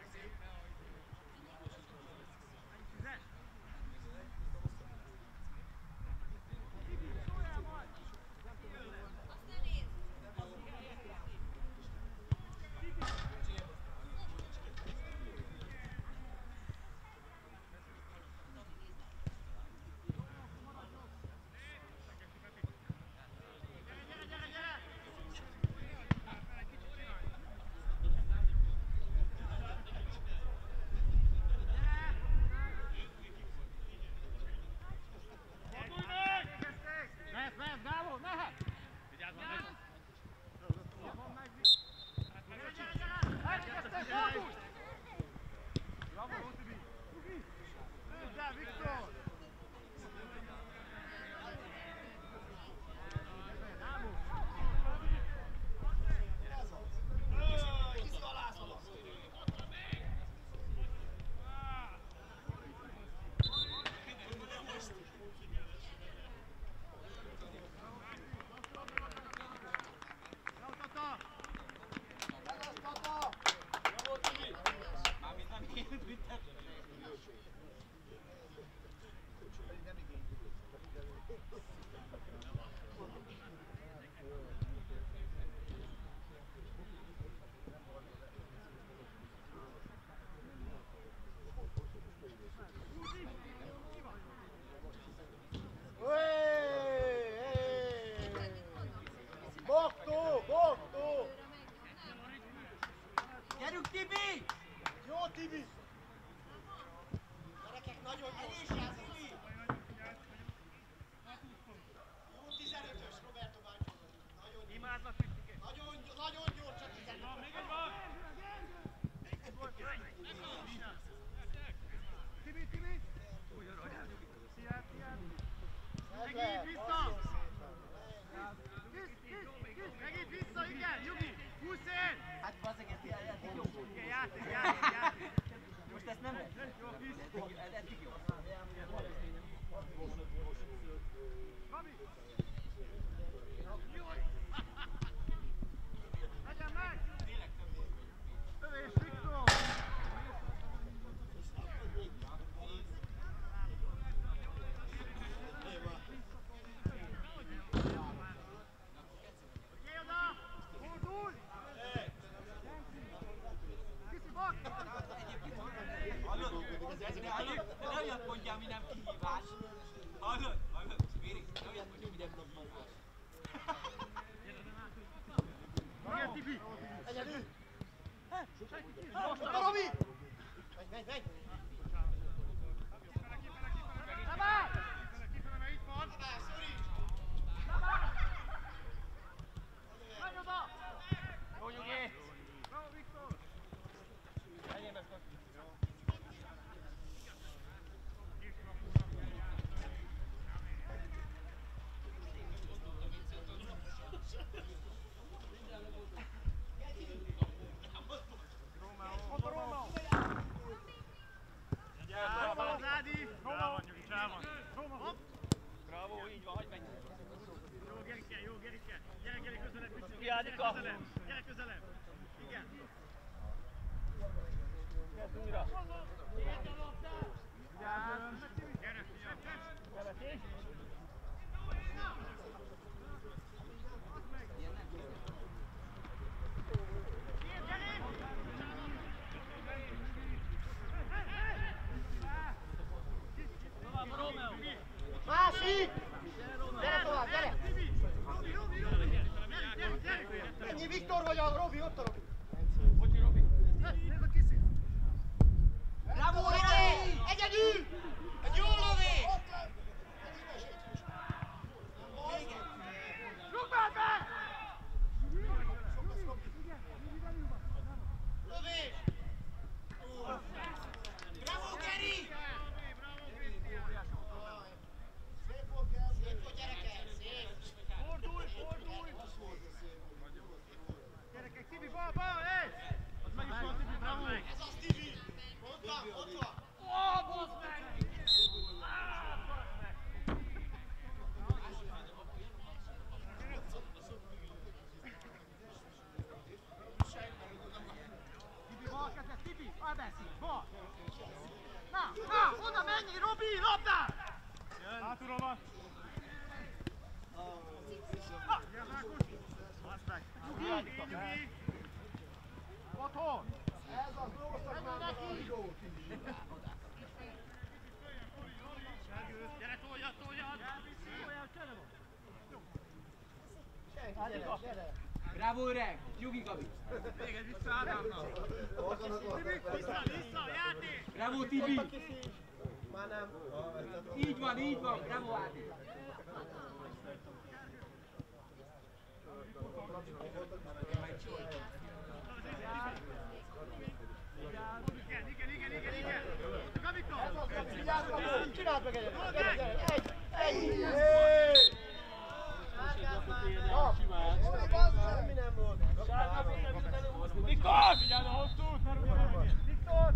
Gyere közelebb! Igen! Gyere újra! Gyere, fiam! Bevetés! Tovább, Rómeó! Másik! Gyere tovább, gyere! Ennyi Viktor vagy a Robi, ott a Robi! Bocsi, Robi! Bravo, Robi! Egyedül! Ennyi, Robi, labdát! Hátulról van. Nyugi! Otthon! Ez az, lóztak már neki! Gyere, toljad, toljad! Senki, gyere, gyere! Bravo öreg! Nyugi Gabi! Téged vissza Ádámnak! Vissza, vissza, játék! Bravo Tibi! Már nem. Így van, így van! Bravo Ádi! Igen, igen, igen, igen, igen! Gabika! Ez az, Gabi, vigyázz, Gabi! Csináld meg egyet! Gyere, gyere! Egy! Egy! Semmi nem volt! Viktor! Figyeld a hosszút, mert ugye megint. Viktor!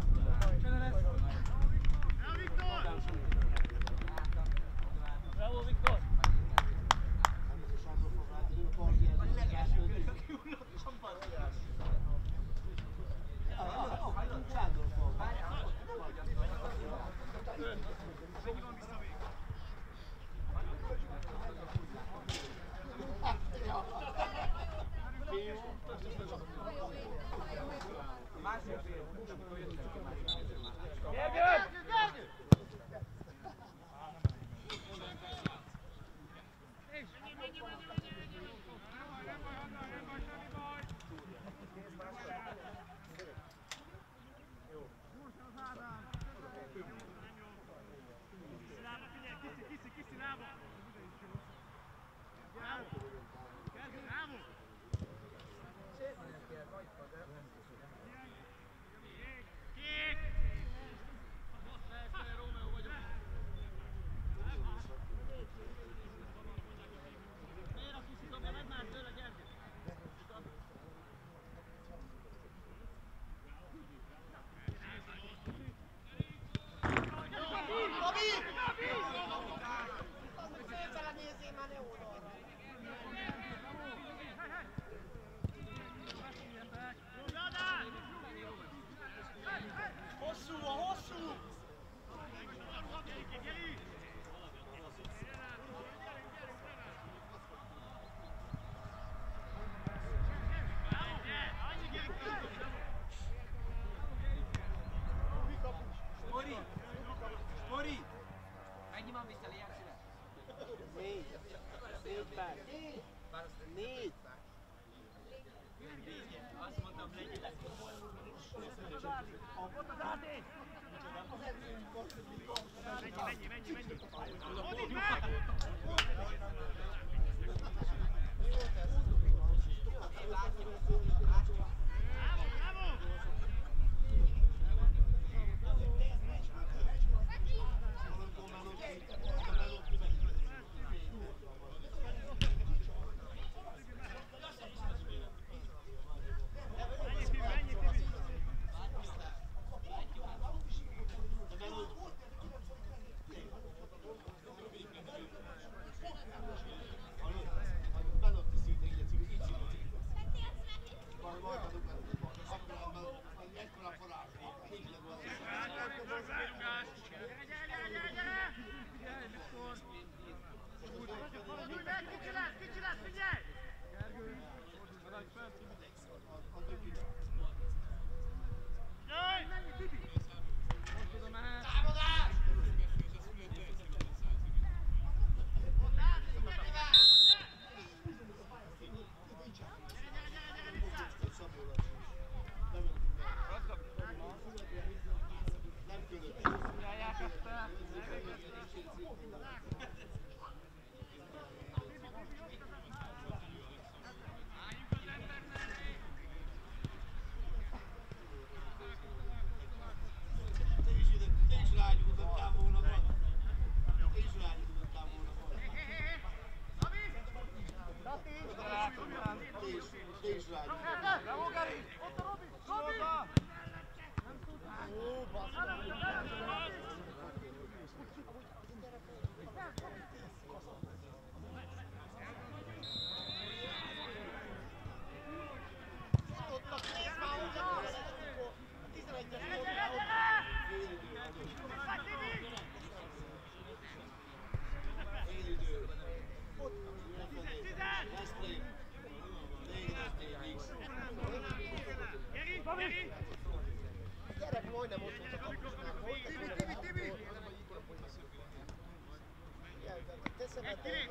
Na, Viktor! Bravo, Viktor!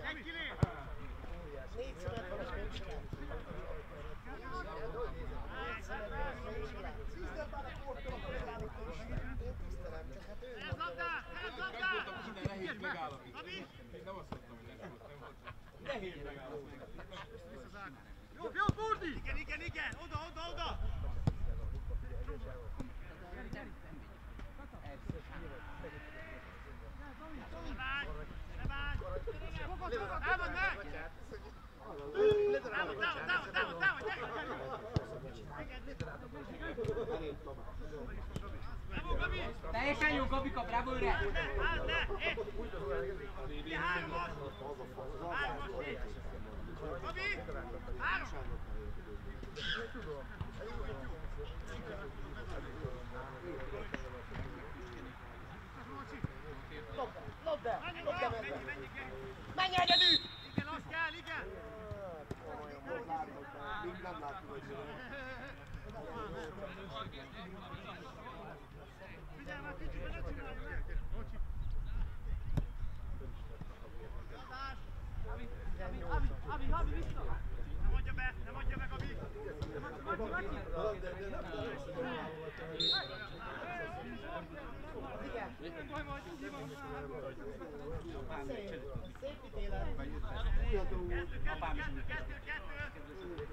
Egy kilé! Négy szemet van a spécskán. Négy szemet van a spécskán. Tisztelt már a kortól, akkor elállító is. Én tisztelem, csak hát ő Ez labdát! Ez labdát! Minden nehéz megállapítani. Gabi! Én nem azt mondtam, hogy nem volt, nem volt. Nehéz megállapítani. Jó, jó, Burdi! Igen, igen, igen! Oda, oda, oda! Támad meg! Támad, támad, támad, támad, támad, gyere! Bravo, Gabi! Teljesen jó, Gabika, bravo őre! Álld le, álld le! Mi hármas? Hármas, négy! Gabi! Három! Labda! Menjünk, Labda menjünk, menjen! menjünk, menjünk! Menj egyedül! Igen, azt kell, igen! Még nem láttuk, hogy Figyelj már kicsit, ne csinálj meg! Csatás! Abi, Abi, Abi, vissza! Nem adja be, nem adja be, Gabi! Maki, Maki! Szép ítélet! Kettő, kettő, kettő, kettő!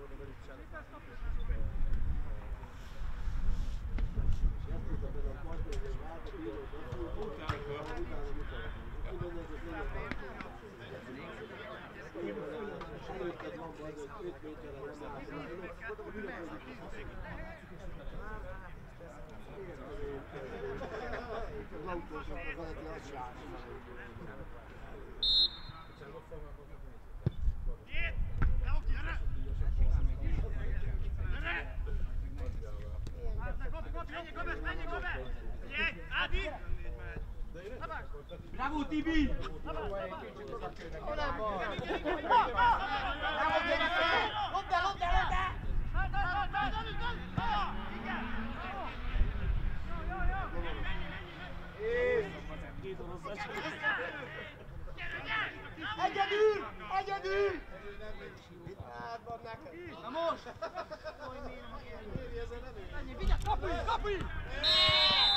Két! Ne oké, gyere! Gyere! Menjél, Gabi, menjél, menjél, Gabi! Figyelj, Ádi! Bravo, Tibi! Hol van? Bravo, gyere fel! Labda, labda, labda! Egyedül! Egyedül! Hát van neked! Na most! Hogy miért nem ilyen? Évi, ezen nem éri. Vigyázz, kapuj, kapuj!